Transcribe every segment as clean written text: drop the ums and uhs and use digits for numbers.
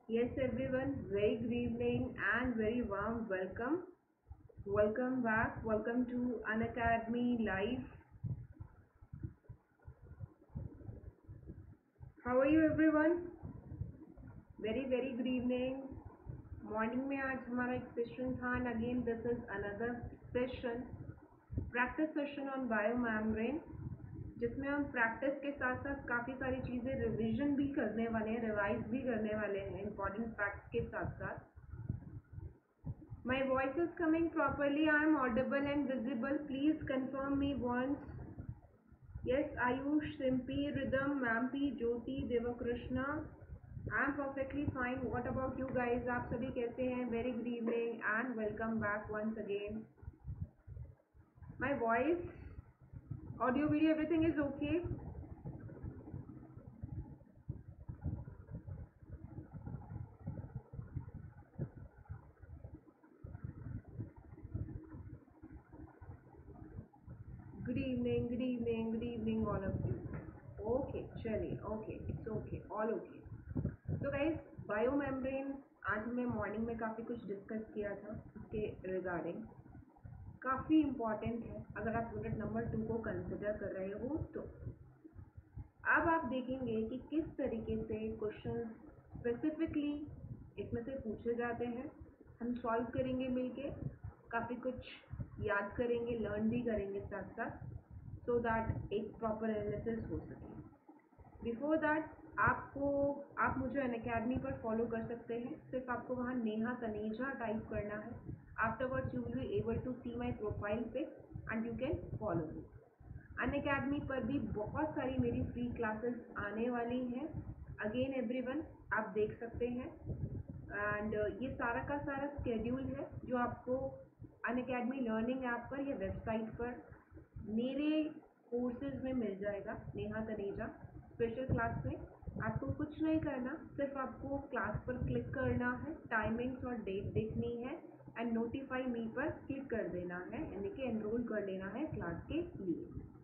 Yes, everyone, very good evening and very warm welcome. Welcome back. Welcome to Unacademy Live. How are you, everyone? Very good evening. Morning में आज हमारा एक session था and again this is another session practice session on biomembrane जिसमें हम practice के साथ साथ काफ़ी सारी चीज़ें रिवीजन भी करने वाले हैं, रिवाइज भी करने वाले हैं इंपॉर्टेंट फैक्ट्स के साथ साथ. My voice is coming properly. I am audible and visible. Please confirm me once. Yes, Ayush, Simpi, Rhythm, Mampi, Jyoti, Devakrishna. I am perfectly fine. What about you guys? आप सभी कैसे हैं? Very good evening and welcome back once again. My voice, audio, video, everything is okay. Good evening, all of you. Okay, चलिए, okay, it's okay, all okay. तो guys biomembrane आज हमने morning में काफ़ी कुछ डिस्कस किया था उसके रिगार्डिंग. काफ़ी इम्पॉर्टेंट है अगर आप यूनिट नंबर 2 को कंसिडर कर रहे हो तो. अब आप देखेंगे कि किस तरीके से क्वेश्चन स्पेसिफिकली इसमें से पूछे जाते हैं. हम सॉल्व करेंगे मिलके, काफ़ी कुछ याद करेंगे, लर्न भी करेंगे साथ साथ, सो दैट एक प्रॉपर एनालिसिस हो सके. बिफोर दैट आप मुझे अनअकैडमी पर फॉलो कर सकते हैं. सिर्फ आपको वहाँ नेहा तनेजा टाइप करना है. Afterwards you will be able to see my profile pic and you can follow me. Unacademy पर भी बहुत सारी मेरी फ्री क्लासेस आने वाली हैं. अगेन एवरीवन, आप देख सकते हैं एंड ये सारा का सारा स्केड्यूल है जो आपको अनअकैडमी लर्निंग ऐप पर या वेबसाइट पर मेरे कोर्सेज में मिल जाएगा. नेहा तनेजा स्पेशल क्लास में आपको कुछ नहीं करना, सिर्फ आपको क्लास पर क्लिक करना है, टाइमिंग्स और डेट देखनी है एंड नोटिफाई मी पर क्लिक कर देना है, यानी कि एनरोल कर लेना है क्लास के लिए.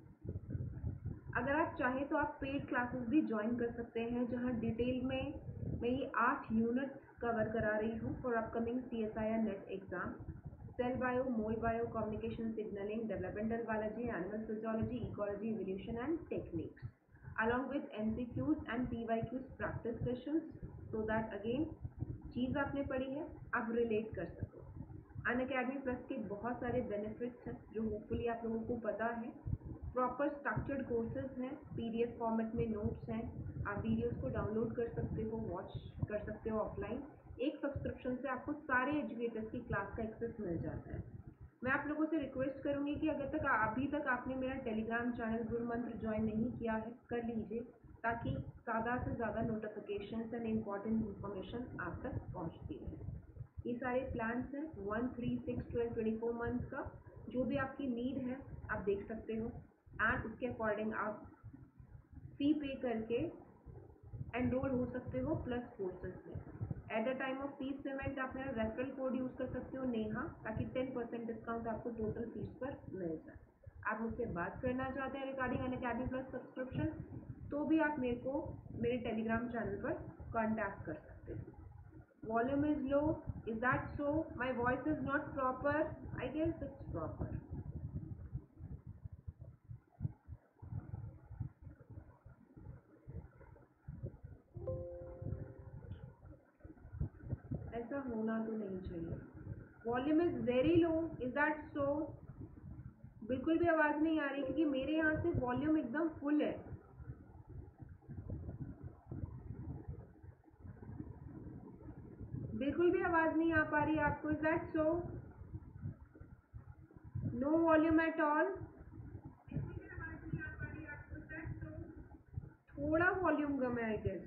अगर आप चाहें तो आप पेड क्लासेस भी ज्वाइन कर सकते हैं जहां डिटेल में मैं ये 8 यूनिट्स कवर करा रही हूँ for upcoming CSIR NET exam. Cell bio, mol bio, communication signalling, developmental biology, animal physiology, ecology, evolution and techniques along with MCQs and PYQs practice sessions so that again चीज़ आपने पढ़ी है आप relate कर सको. अनअकैडमी प्लस के बहुत सारे बेनिफिट्स हैं जो होपफुली आप लोगों को पता है. प्रॉपर स्ट्रक्चर्ड कोर्सेज हैं, PDF फॉर्मेट में नोट्स हैं, आप वीडियोस को डाउनलोड कर सकते हो, वॉच कर सकते हो ऑफलाइन. एक सब्सक्रिप्शन से आपको सारे एजुकेटर्स की क्लास का एक्सेस मिल जाता है. मैं आप लोगों से रिक्वेस्ट करूंगी कि अभी तक आपने मेरा टेलीग्राम चैनल गुरु मंत्र ज्वाइन नहीं किया है, कर लीजिए ताकि ज़्यादा से ज़्यादा नोटिफिकेशंस एंड इम्पॉर्टेंट इन्फॉर्मेशन आप तक पहुंचती रहे. ये सारे प्लान्स हैं 1, 3, 6, 12, 24 मंथ्स का. जो भी आपकी नीड है आप देख सकते हो एंड उसके अकॉर्डिंग आप फी पे करके एनरोल हो सकते हो प्लस कोर्सेज में. At the time of fees payment आप मेरा रेफरल कोड यूज़ कर सकते हो नेहा, ताकि 10% डिस्काउंट आपको टोटल फीस पर मिल जाए. आप मुझसे बात करना चाहते हैं रिगार्डिंग अनअकैडमी प्लस सब्सक्रिप्शन तो भी आप मेरे को मेरे टेलीग्राम चैनल पर कांटेक्ट कर सकते हैं. Volume is low, is that so? My voice is not proper? I guess it's proper. ऐसा होना तो नहीं चाहिए. Volume is very low, is that so? बिल्कुल भी आवाज़ नहीं आ रही क्योंकि मेरे यहाँ से वॉल्यूम एकदम फुल है. बिल्कुल भी आवाज़ नहीं आ पा रही आपको? Is that so? No volume at all? थोड़ा वॉल्यूम कम है आई गेस.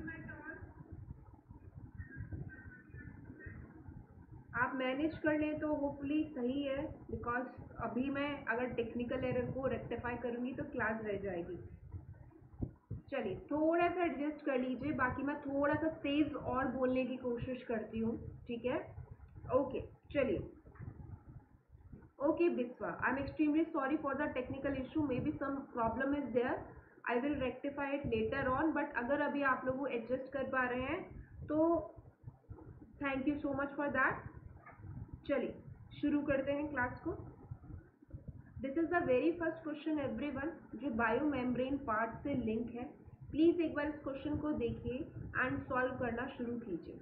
आप मैनेज कर लें तो होपफुली सही है, बिकॉज अभी मैं अगर टेक्निकल एरर को रेक्टिफाई करूँगी तो क्लास रह जाएगी. चलिए थोड़ा सा एडजस्ट कर लीजिए, बाकी मैं थोड़ा सा तेज़ और बोलने की कोशिश करती हूँ, ठीक है? ओके, चलिए. Okay, Biswa, I'm extremely sorry for the technical issue. Maybe some problem is there. I will rectify it later on. But अगर अभी आप लोग एडजस्ट कर पा रहे हैं तो thank you so much for that. चलिए शुरू करते हैं क्लास को। This is the very first question everyone, जो बायो मेम्ब्रेन पार्ट से लिंक है। प्लीज एक बार इस क्वेश्चन को देखिए एंड सॉल्व करना शुरू कीजिए।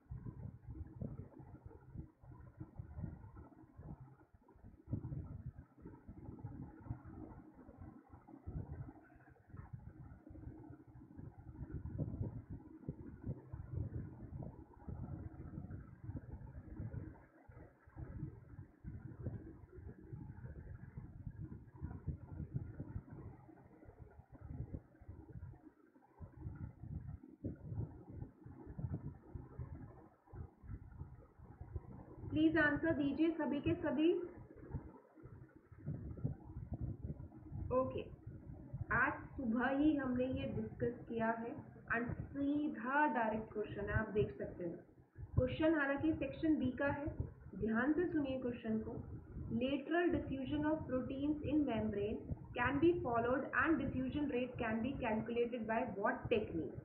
प्लीज आंसर दीजिए सभी के सभी। ओके, आज सुबह ही हमने ये डिस्कस किया है एंड सीधा डायरेक्ट क्वेश्चन है, आप देख सकते हो। क्वेश्चन हालांकि सेक्शन बी का है, ध्यान से सुनिए क्वेश्चन को। Lateral diffusion of proteins in membrane can be followed and diffusion rate can be calculated by what technique.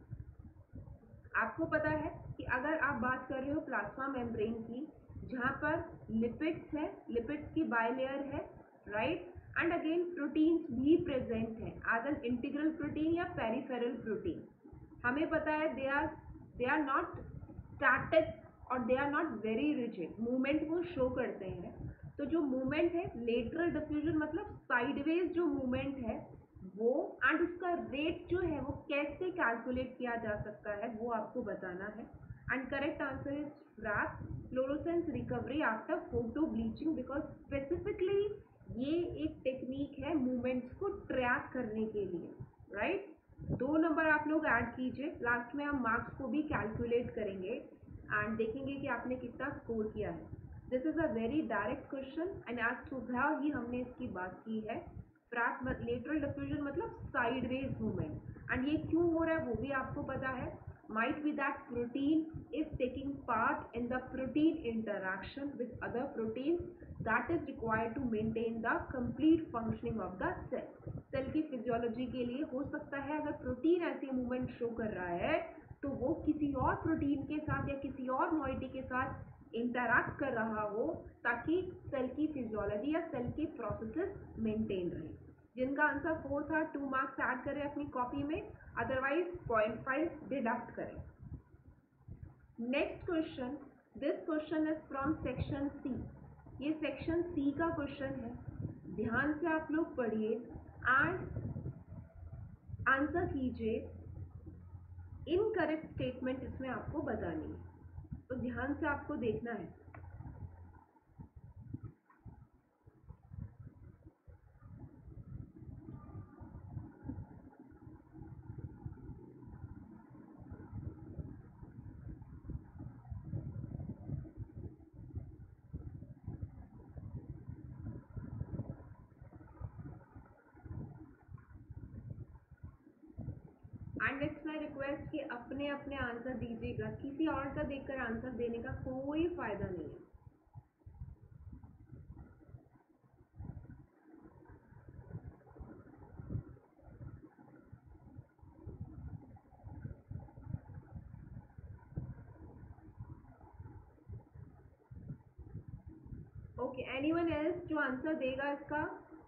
आपको पता है कि अगर आप बात कर रहे हो प्लाज्मा मेम्ब्रेन की, जहाँ पर लिपिड्स है, लिपिड्स की बायलेयर है, राइट, एंड अगेन प्रोटीन्स भी प्रेजेंट है एज एन इंटीग्रल प्रोटीन या पेरिफेरल प्रोटीन। हमें पता है दे आर नॉट स्टैटिक और they are not very rigid, movement वो शो करते हैं। तो जो मूवमेंट है लेटरल डिफ्यूजन मतलब साइडवेज जो मूवमेंट है वो, एंड उसका रेट जो है वो कैसे कैलकुलेट किया जा सकता है वो आपको बताना है। And correct answer is FRAP fluorescence recovery after photo bleaching, because specifically ये एक टेक्निक है मूवमेंट्स को ट्रैक करने के लिए, राइट। 2 नंबर आप लोग ऐड कीजिए, लास्ट में हम मार्क्स को भी कैलकुलेट करेंगे एंड देखेंगे कि आपने कितना स्कोर किया है। This is a very direct question and आज सुबह ही हमने इसकी बात की है। फ्रैप लेटरल डिफ्यूजन मतलब साइडवेज मूवमेंट, एंड ये क्यों हो रहा है वो भी आपको पता है। might be that protein is taking part in the protein interaction with other proteins that is required to maintain the complete functioning of the cell। Cell की फिजियोलॉजी के लिए हो सकता है अगर प्रोटीन ऐसी मूवमेंट शो कर रहा है तो वो किसी और प्रोटीन के साथ या किसी और मॉइटी के साथ इंटरैक्ट कर रहा हो ताकि सेल की फिजियोलॉजी या सेल की प्रोसेसेस मेंटेन रहे। जिनका आंसर 4 था 2 मार्क्स ऐड करें अपनी कॉपी में, अदरवाइज 0.5 डिडक्ट करें। Next question, this question is from section C. ये सेक्शन सी का क्वेश्चन है, ध्यान से आप लोग पढ़िए एंड आंसर कीजिए। इनकरेक्ट स्टेटमेंट इसमें आपको बतानी है, तो ध्यान से आपको देखना है। एंड इट्स माई रिक्वेस्ट कि अपने अपने आंसर दीजिएगा, किसी और का देखकर आंसर देने का कोई फायदा नहीं है। ओके, एनीवन एल्स जो आंसर देगा इसका?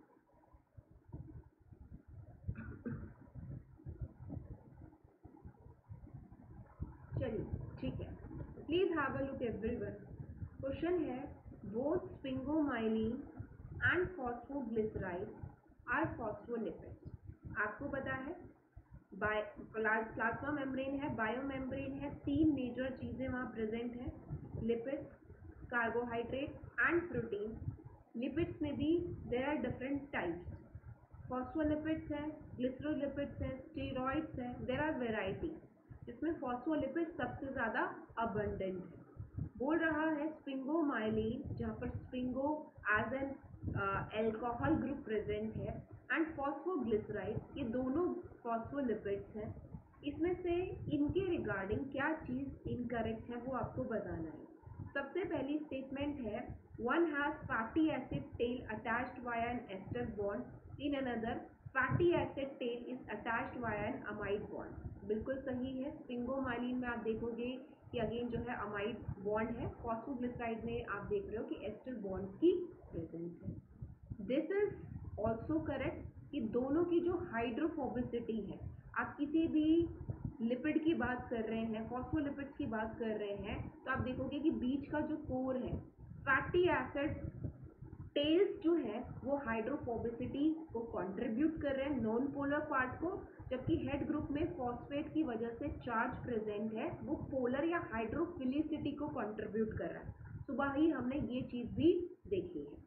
चलिए ठीक है, please have a look everyone. Question है both sphingomyelin and phosphoglyceride are phospholipids. आपको पता है प्लाज्मा मेम्ब्रेन है, बायो मेम्ब्रेन है, 3 मेजर चीज़ें वहाँ प्रेजेंट हैं, lipids, carbohydrate and protein. Lipids में भी there are different types, phospholipids है, ग्लिसरोलिपिड्स है, स्टेरॉइड्स है, देर आर वेराइटी, जिसमें फॉस्फोलिपिड्स सबसे ज़्यादा अबंडेंट है। बोल रहा है स्पिंगोमाइलिन, जहाँ पर sphingo as an alcohol group present है, एंड फॉस्फोग्लिसराइड, ये दोनों फॉस्फोलिपिड्स हैं। इसमें से इनके रिगार्डिंग क्या चीज़ इनकरेक्ट है वो आपको बताना है। सबसे पहली स्टेटमेंट है one has fatty acid tail attached by an ester bond in another fatty acid tail is attached via an amide bond. बिल्कुल सही है। स्पिंगोमाइलिन में आप देखोगे कि अगेन जो है अमाइड बॉन्ड है। फॉस्फोग्लिसराइड में आप देख रहे हो कि एस्टर बॉन्ड की प्रेजेंस है। दिस इज ऑल्सो करेक्ट कि दोनों की जो हाइड्रोफोबिसिटी है, आप किसी भी लिपिड की बात कर रहे हैं, फॉस्फोलिपिड्स की बात कर रहे हैं, तो आप देखोगे कि बीच का जो कोर है, फैटी एसिड टेल्स जो है वो हाइड्रोफोबिसिटी को कंट्रीब्यूट कर रहे हैं, नॉन पोलर पार्ट को, जबकि हेड ग्रुप में फॉस्फेट की वजह से चार्ज प्रेजेंट है, वो पोलर या हाइड्रोफिलिसिटी को कंट्रीब्यूट कर रहा है। सुबह ही हमने ये चीज भी देखी है।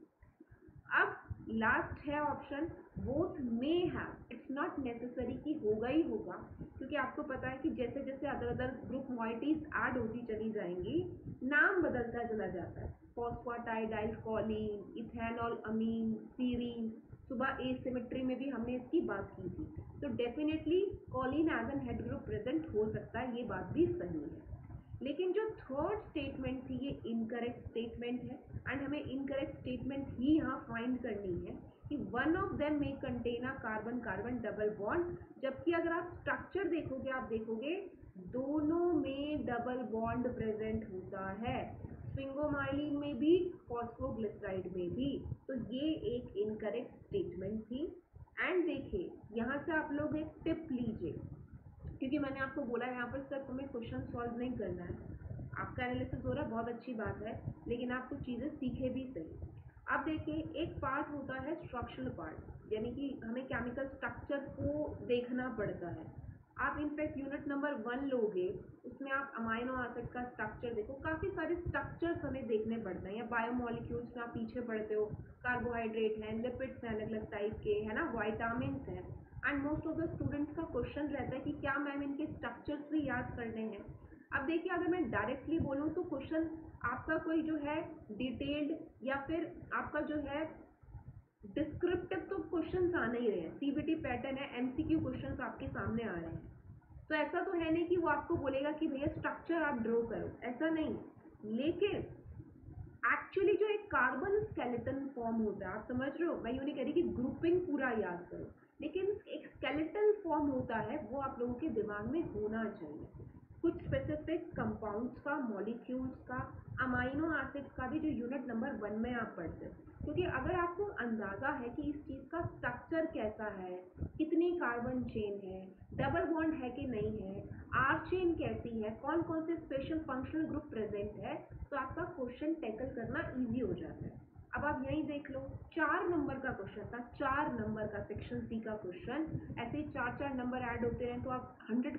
अब लास्ट है option both may have. It's not necessary कि होगा ही होगा, क्योंकि आपको पता है कि जैसे जैसे other other group moieties add होती चली जाएंगी, नाम बदलता चला जाता है। Phosphatidyl choline, ethanol amine, serine. सुबह एसिमेट्री में भी हमने इसकी बात की थी। तो definitely choline as an head group present हो सकता है, ये बात भी सही है। लेकिन जो थर्ड स्टेटमेंट थी ये इनकरेक्ट स्टेटमेंट है, एंड हमें इनकरेक्ट स्टेटमेंट ही यहाँ फाइंड करनी है कि वन ऑफ देम में contain a carbon carbon double bond, जबकि अगर आप स्ट्रक्चर देखोगे, आप देखोगे दोनों में डबल बॉन्ड प्रेजेंट होता है, स्पिंगोमाइलिन में भी, फॉस्फोग्लिसराइड में भी। तो ये एक इनकरेक्ट स्टेटमेंट थी। एंड देखिए यहाँ से आप लोग एक टिप लीजिए, क्योंकि मैंने आपको बोला यहाँ पर सिर्फ हमें क्वेश्चन सॉल्व नहीं करना है। आपका एनालिसिस हो रहा है, बहुत अच्छी बात है, लेकिन आप कुछ चीज़ें सीखे भी सही। अब देखिए एक पार्ट होता है स्ट्रक्चरल पार्ट, यानी कि हमें केमिकल स्ट्रक्चर को देखना पड़ता है। आप इनफैक्ट यूनिट नंबर 1 लोगे, उसमें आप अमाइनो एसिड का स्ट्रक्चर देखो, काफ़ी सारे स्ट्रक्चर्स हमें देखने पड़ते हैं। या बायोमोलिक्यूल्स में आप पीछे पढ़ते हो, कार्बोहाइड्रेट हैं, लिपिड्स हैं अलग अलग टाइप के, है ना, वाइटामिन हैं। And most of the students का क्वेश्चन रहता है कि क्या मैम इनके स्ट्रक्चर्स भी याद करने हैं। अब देखिए अगर मैं डायरेक्टली बोलूँ तो क्वेश्चन आपका कोई जो है डिटेल्ड या फिर आपका जो है डिस्क्रिप्टिव तो क्वेश्चंस आ नहीं रहे हैं, सीबीटी पैटर्न है, एमसीक्यू क्वेश्चंस आपके सामने आ रहे हैं। तो ऐसा तो है नहीं कि वो आपको बोलेगा कि भैया स्ट्रक्चर आप ड्रॉ करो, ऐसा नहीं। लेकिन एक्चुअली जो एक कार्बन स्केलेटन फॉर्म होता है, आप समझ रहे हो, मैं यूँ नहीं कह रही कि ग्रुपिंग पूरा याद करो, लेकिन एक स्केलेटल फॉर्म होता है, वो आप लोगों के दिमाग में होना चाहिए। कुछ स्पेसिफिक कंपाउंड्स का, मॉलिक्यूल्स का, अमाइनो एसिड्स का भी, जो यूनिट नंबर 1 में आप पढ़ते हो। क्योंकि अगर आपको अंदाज़ा है कि इस चीज़ का स्ट्रक्चर कैसा है, कितनी कार्बन चेन है, डबल बॉन्ड है कि नहीं है, आर चेन कैसी है, कौन कौन से स्पेशल फंक्शनल ग्रुप प्रेजेंट है, तो आपका क्वेश्चन टैकल करना ईजी हो जाता है। अब आप यहीं देख लो, 4 नंबर का क्वेश्चन था, 4 नंबर का सेक्शन सी का क्वेश्चन। ऐसे ही 4 नंबर ऐड होते हैं तो आप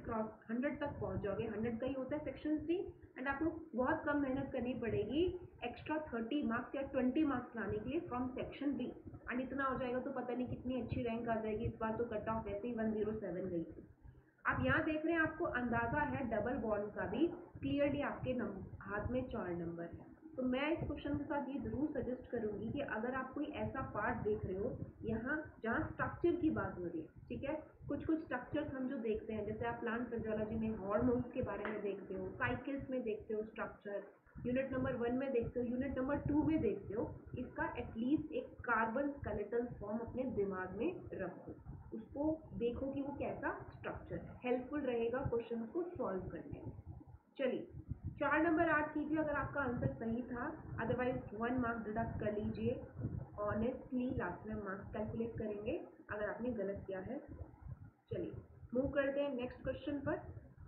100 तक पहुंच जाओगे। 100 का ही होता है सेक्शन सी, एंड आपको बहुत कम मेहनत करनी पड़ेगी एक्स्ट्रा 30 मार्क्स या 20 मार्क्स लाने के लिए फ्रॉम सेक्शन बी। एंड इतना हो जाएगा तो पता नहीं कितनी अच्छी रैंक आ जाएगी। इस बार तो कट ऑफ ऐसे ही 107 गई थी। आप यहाँ देख रहे हैं, आपको अंदाजा है डबल बॉन्ड का भी, क्लियरली आपके हाथ में 4 नंबर है। तो मैं इस क्वेश्चन के साथ ये जरूर सजेस्ट करूंगी कि अगर आप कोई ऐसा पार्ट देख रहे हो यहाँ जहाँ स्ट्रक्चर की बात हो रही है, ठीक है, कुछ कुछ स्ट्रक्चर्स हम जो देखते हैं, जैसे आप प्लांट फिजियोलॉजी में हार्मोन्स के बारे में देखते हो, साइकिल्स में देखते हो स्ट्रक्चर, यूनिट नंबर 1 में देखते हो, यूनिट नंबर 2 में देखते हो, इसका एटलीस्ट एक कार्बन स्केलेटल फॉर्म अपने दिमाग में रखो, उसको देखो कि वो कैसा स्ट्रक्चर है, हेल्पफुल रहेगा क्वेश्चन को सॉल्व करने में। चलिए 4 नंबर 8 कीजिए अगर आपका आंसर सही था, अदरवाइज 1 मार्क्स डिडक्ट कर लीजिए। ऑनेस्टली लास्ट में मार्क्स कैलकुलेट करेंगे अगर आपने गलत किया है। चलिए मूव करते हैं नेक्स्ट क्वेश्चन पर।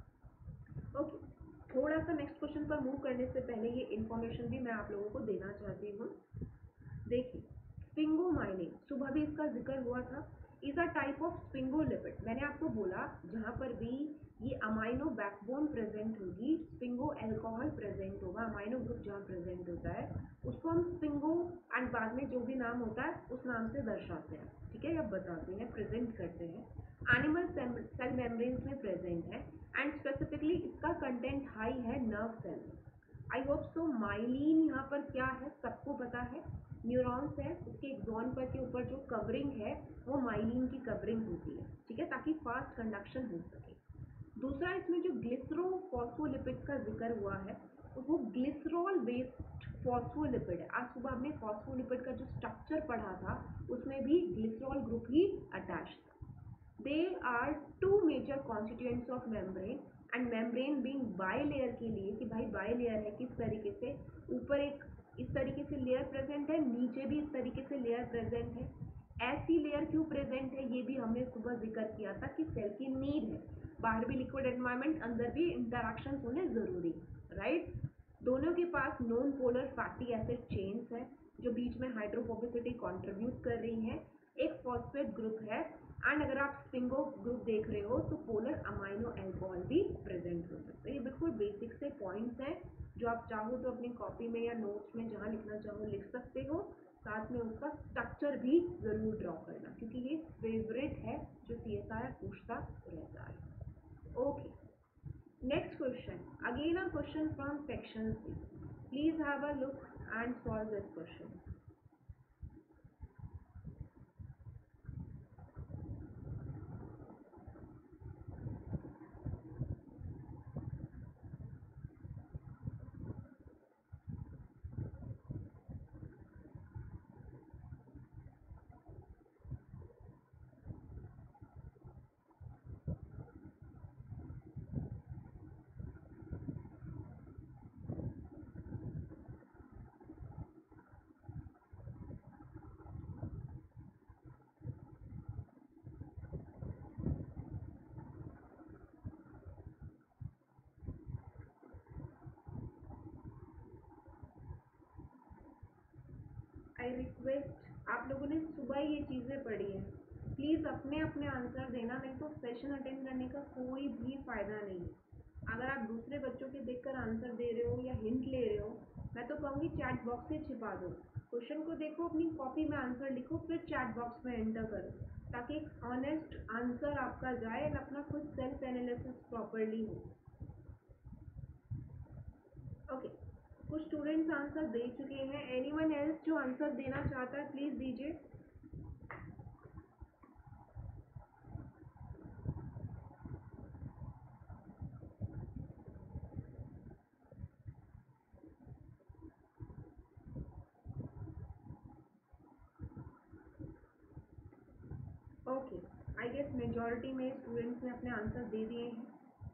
ओके, थोड़ा सा नेक्स्ट क्वेश्चन पर मूव करने से पहले ये इन्फॉर्मेशन भी मैं आप लोगों को देना चाहती हूँ। देखिए स्पिंगोमाइलिन, सुबह भी इसका जिक्र हुआ था, is a type of sphingolipid. मैंने आपको बोला जहाँ पर भी ये अमाइनो बैकबोन प्रेजेंट होगी, स्पिंगो अल्कोहल प्रेजेंट होगा, अमाइनो ग्रुप जहाँ प्रेजेंट होता है उसको हम स्पिंगो एंड बाद में जो भी नाम होता है उस नाम से दर्शाते हैं, ठीक है, या बताते हैं, प्रेजेंट करते हैं। एनिमल सेल मेम्ब्रेन्स में प्रेजेंट है, एंड स्पेसिफिकली इसका कंटेंट हाई है नर्व सेल में। I hope so. माइलिन यहाँ पर क्या है सबको पता है, न्यूरॉन्स है, उसके एक्सॉन पर के ऊपर जो कवरिंग है वो माइलिन की कवरिंग होती है, ठीक है, ताकि फास्ट कंडक्शन हो सके। दूसरा, इसमें जो ग्लिसरोफॉस्फोलिपिड का जिक्र हुआ है वो ग्लिसरॉल बेस्ड फॉस्फोलिपिड है। आज सुबह हमने फॉस्फोलिपिड का जो स्ट्रक्चर पढ़ा था उसमें भी ग्लिसरॉल ग्रुप ही अटैच था। They are two major constituents of membrane, and membrane being bilayer के लिए कि भाई बाई लेयर है, किस तरीके से ऊपर एक इस तरीके से लेयर प्रेजेंट है, नीचे भी इस तरीके से लेयर प्रेजेंट है। ऐसी लेयर क्यों प्रेजेंट है ये भी हमने सुबह जिक्र किया था कि सेल की नीड है, बाहर भी लिक्विड एनवायरनमेंट, अंदर भी इंटरेक्शन होने जरूरी, राइट। दोनों के पास non polar fatty acid chains है जो बीच में हाइड्रोफोबिसिटी कंट्रीब्यूट कर रही हैं। एक फॉस्फेट ग्रुप है, एंड अगर आप स्टिंगो ग्रुप देख रहे हो तो पोलर अमाइनो एल्कोहल भी प्रेजेंट हो सकता है। ये बिल्कुल बेसिक से पॉइंट्स हैं जो आप चाहो तो अपनी कॉपी में या नोट्स में जहाँ लिखना चाहो लिख सकते हो। साथ में उसका स्ट्रक्चर भी जरूर ड्रॉ करना, क्योंकि ये फेवरेट है जो CSIR पूछता रहता है। Okay, next question, again a question from section C. Please have a look and solve this question. I request, आप लोगों ने सुबह ये चीज़ें पढ़ी हैं, प्लीज़ अपने अपने आंसर देना, नहीं तो सेशन अटेंड करने का कोई भी फ़ायदा नहीं है। अगर आप दूसरे बच्चों के देखकर आंसर दे रहे हो या हिंट ले रहे हो, मैं तो कहूँगी चैट बॉक्स से छिपा दो, क्वेश्चन को देखो, अपनी कॉपी में आंसर लिखो, फिर चैट बॉक्स में एंटर करो, ताकि एक ऑनेस्ट आंसर आपका जाए एंड अपना खुद सेल्फ एनालिसिस प्रॉपरली हो। ओके, कुछ स्टूडेंट्स आंसर दे चुके हैं, एनीवन एल्स जो आंसर देना चाहता है प्लीज दीजिए। ओके, आई गेस मेजॉरिटी में स्टूडेंट्स ने अपने आंसर दे दिए हैं।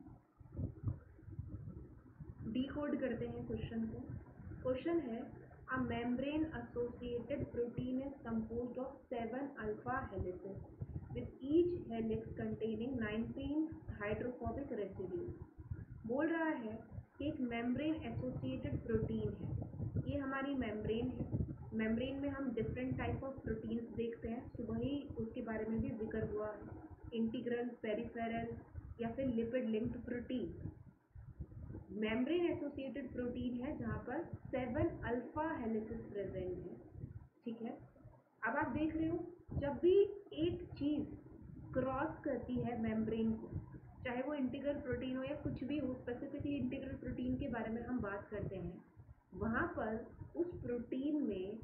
डिकोड करते हैं क्वेश्चन को। क्वेश्चन है, a membrane associated protein is composed of 7 alpha helices with each helix containing 19 hydrophobic residues. बोल रहा है कि एक मेम्ब्रेन एसोसिएटेड प्रोटीन है, ये हमारी मेम्ब्रेन है। मेम्ब्रेन में हम डिफरेंट टाइप ऑफ प्रोटीन्स देखते हैं, सुबह ही उसके बारे में भी जिक्र हुआ है, इंटीग्रल, पेरिफेरल या फिर lipid linked protein. Membrane associated protein है जहाँ पर 7 अल्फा हेलिसेस प्रेजेंट है, ठीक है। अब आप देख रहे हो, जब भी एक चीज़ क्रॉस करती है मेम्ब्रेन को, चाहे वो इंटीग्रल प्रोटीन हो या कुछ भी हो, स्पेसिफिकली इंटीग्रल प्रोटीन के बारे में हम बात करते हैं, वहाँ पर उस प्रोटीन में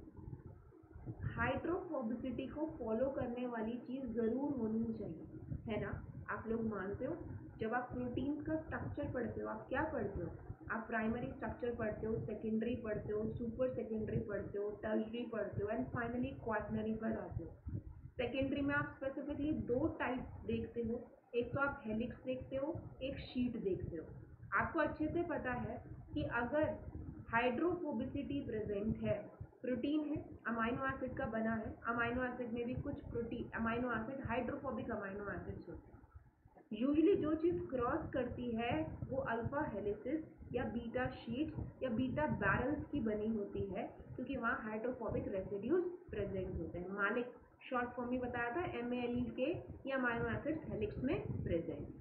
हाइड्रोफोबिसिटी को फॉलो करने वाली चीज़ ज़रूर होनी चाहिए, है ना। आप लोग मानते हो, जब आप प्रोटीन्स का स्ट्रक्चर पढ़ते हो, आप क्या पढ़ते हो, आप प्राइमरी स्ट्रक्चर पढ़ते हो, सेकेंडरी पढ़ते हो, सुपर सेकेंडरी पढ़ते हो, टर्शरी पढ़ते हो, एंड फाइनली क्वाटरनरी पर आते हो। सेकेंडरी में आप स्पेसिफिकली दो टाइप्स देखते हो, एक तो आप हेलिक्स देखते हो, एक शीट देखते हो। आपको अच्छे से पता है कि अगर हाइड्रोफोबिसिटी प्रेजेंट है, प्रोटीन है, अमाइनो एसिड का बना है, अमाइनो एसिड में भी कुछ protein amino acid hydrophobic amino acids होते हैं। यूजली जो चीज़ क्रॉस करती है वो अल्फा हेलिसिस या बीटा शीट्स या बीटा बैरल्स की बनी होती है, क्योंकि वहाँ हाइड्रोफोबिक रेसिड्यूज प्रेजेंट होते हैं। मालिक शॉर्ट फॉर्म में बताया था, MALE के ये अमाइनो एसिड्स हेलिक्स में प्रेजेंट।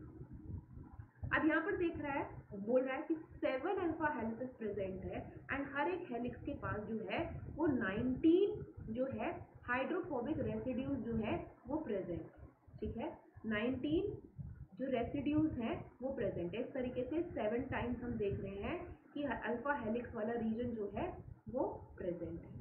अब यहाँ पर देख रहा है, बोल रहा है कि 7 अल्फा हेलिसेस प्रेजेंट है, एंड हर एक हेलिक्स के पास जो है वो 19 जो है हाइड्रोफोबिक रेसिड्यूज जो है वो प्रेजेंट है, ठीक है। 19 जो रेसिड्यूज हैं वो प्रेजेंट है। इस तरीके से 7 टाइम्स हम देख रहे हैं कि अल्फा हेलिक्स वाला रीजन जो है वो प्रेजेंट है,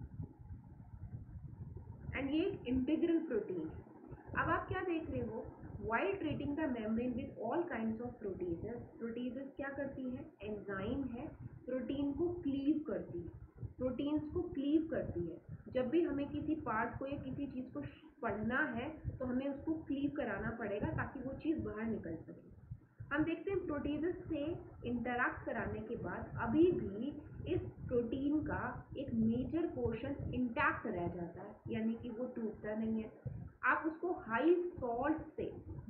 एंड ये एक इंटीग्रल प्रोटीन है। अब आप क्या देख रहे हो, while treating the membrane with all kinds of proteases, proteases क्या करती है, एंजाइम है, प्रोटीन को क्लीव करती है, प्रोटीन्स को क्लीव करती है। जब भी हमें किसी पार्ट को या किसी चीज़ को पढ़ना है तो हमें उसको क्लीव कराना पड़ेगा ताकि वो चीज़ बाहर निकल सके। हम देखते हैं प्रोटीजेस से इंटरैक्ट कराने के बाद अभी भी इस प्रोटीन का एक मेजर पोर्शन इंटैक्ट रह जाता है, यानी कि वो टूटता नहीं है। आप उसको हाई सॉल्ट से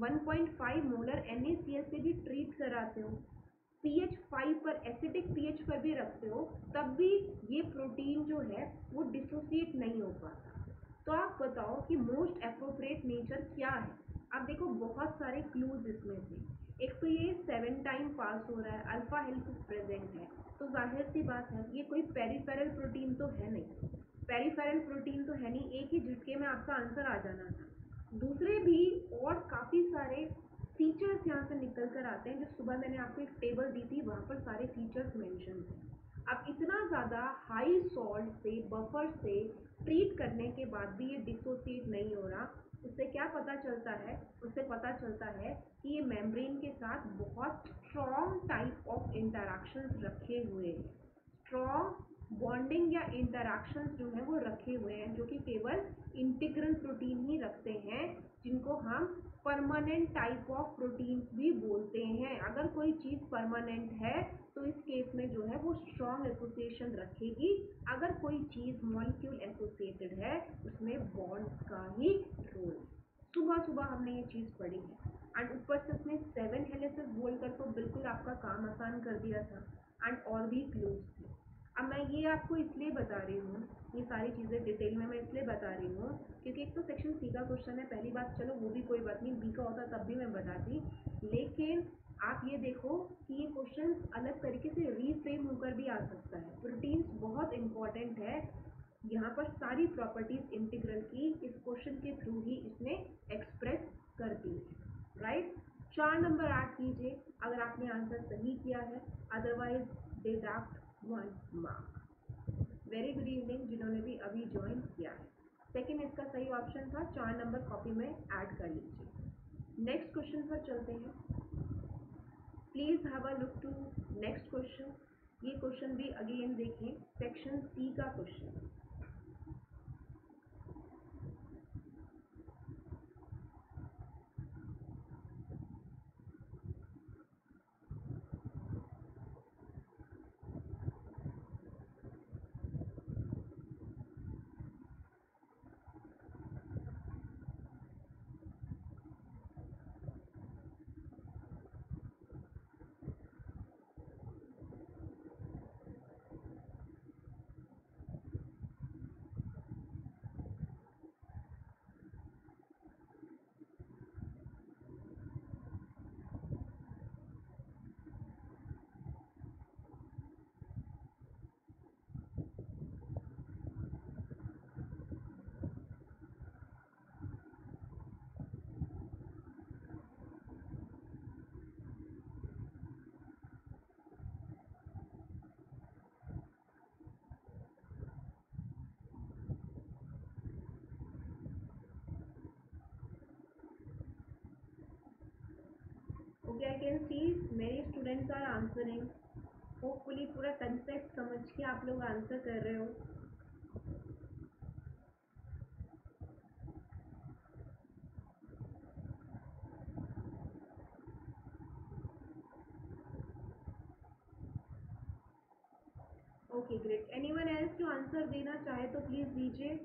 1.5 मोलर NaCl से भी ट्रीट कराते हो, पीएच 5 पर एसिडिक पीएच पर भी रखते हो, तब भी ये प्रोटीन जो है वो डिसोसिएट नहीं हो पाता। तो आप बताओ कि मोस्ट अप्रोप्रिएट नेचर क्या है। आप देखो बहुत सारे क्लूज इसमें थे। एक तो ये 7 टाइम पास हो रहा है, अल्फा हेलिक्स प्रेजेंट है, तो जाहिर सी बात है ये कोई पेरिफेरल प्रोटीन तो है नहीं। पेरिफेरल प्रोटीन तो है नहीं, एक ही झटके में आपका आंसर आ जाना था। दूसरे भी और काफ़ी सारे फीचर्स यहाँ से निकल कर आते हैं, जो सुबह मैंने आपको एक टेबल दी थी, वहाँ पर सारे फीचर्स मेंशन थे। अब इतना ज़्यादा हाई सॉल्ट से, बफर से ट्रीट करने के बाद भी ये डिसोसिएट नहीं हो रहा, उससे क्या पता चलता है? उससे पता चलता है कि ये मेम्ब्रेन के साथ बहुत स्ट्रॉन्ग टाइप ऑफ इंटरैक्शंस रखे हुए हैं, स्ट्रॉन्ग बॉन्डिंग या इंटरैक्शंस जो हैं वो रखे हुए हैं, जो कि केवल इंटीग्रल प्रोटीन ही रखते हैं, जिनको हम परमानेंट टाइप ऑफ प्रोटीन्स भी बोलते हैं। अगर कोई चीज़ परमानेंट है तो इस केस में जो है वो स्ट्रॉन्ग एसोसिएशन रखेगी। अगर कोई चीज़ मॉलिक्यूल एसोसिएटेड है उसमें बॉन्ड्स का ही रोल। सुबह सुबह हमने ये चीज़ पढ़ी है, एंड ऊपर से उसने 7 हेलिसेस बोलकर तो बिल्कुल आपका काम आसान कर दिया था, एंड और भी क्लूज थे। अब मैं ये आपको इसलिए बता रही हूँ, ये सारी चीज़ें डिटेल में मैं इसलिए बता रही हूँ क्योंकि एक तो सेक्शन सी का क्वेश्चन है, पहली बात, चलो वो भी कोई बात नहीं, बी का होता तब भी मैं बताती, लेकिन आप ये देखो कि ये क्वेश्चन अलग तरीके से रीफ्रेम होकर भी आ सकता है। प्रोटीन्स बहुत इंपॉर्टेंट है, यहाँ पर सारी प्रॉपर्टीज इंटीग्रल की इस क्वेश्चन के थ्रू ही इसने एक्सप्रेस कर दी है, राइट। 4 नंबर ऐड कीजिए अगर आपने आंसर सही किया है, otherwise deduct 1 mark. Very good evening जिन्होंने भी अभी ज्वाइन किया है। सेकंड इसका सही ऑप्शन था, 4 नंबर कॉपी में ऐड कर लीजिए। नेक्स्ट क्वेश्चन पर चलते हैं। Please have a look to next question. ये क्वेश्चन भी अगेन देखें, सेक्शन सी का question. Okay, I can see many students are answering. Hopefully पूरा कंसेप्ट समझ के आप लोग आंसर कर रहे हो। ओके ग्रेट, एनीवन एल्स जो आंसर देना चाहे तो प्लीज दीजिए।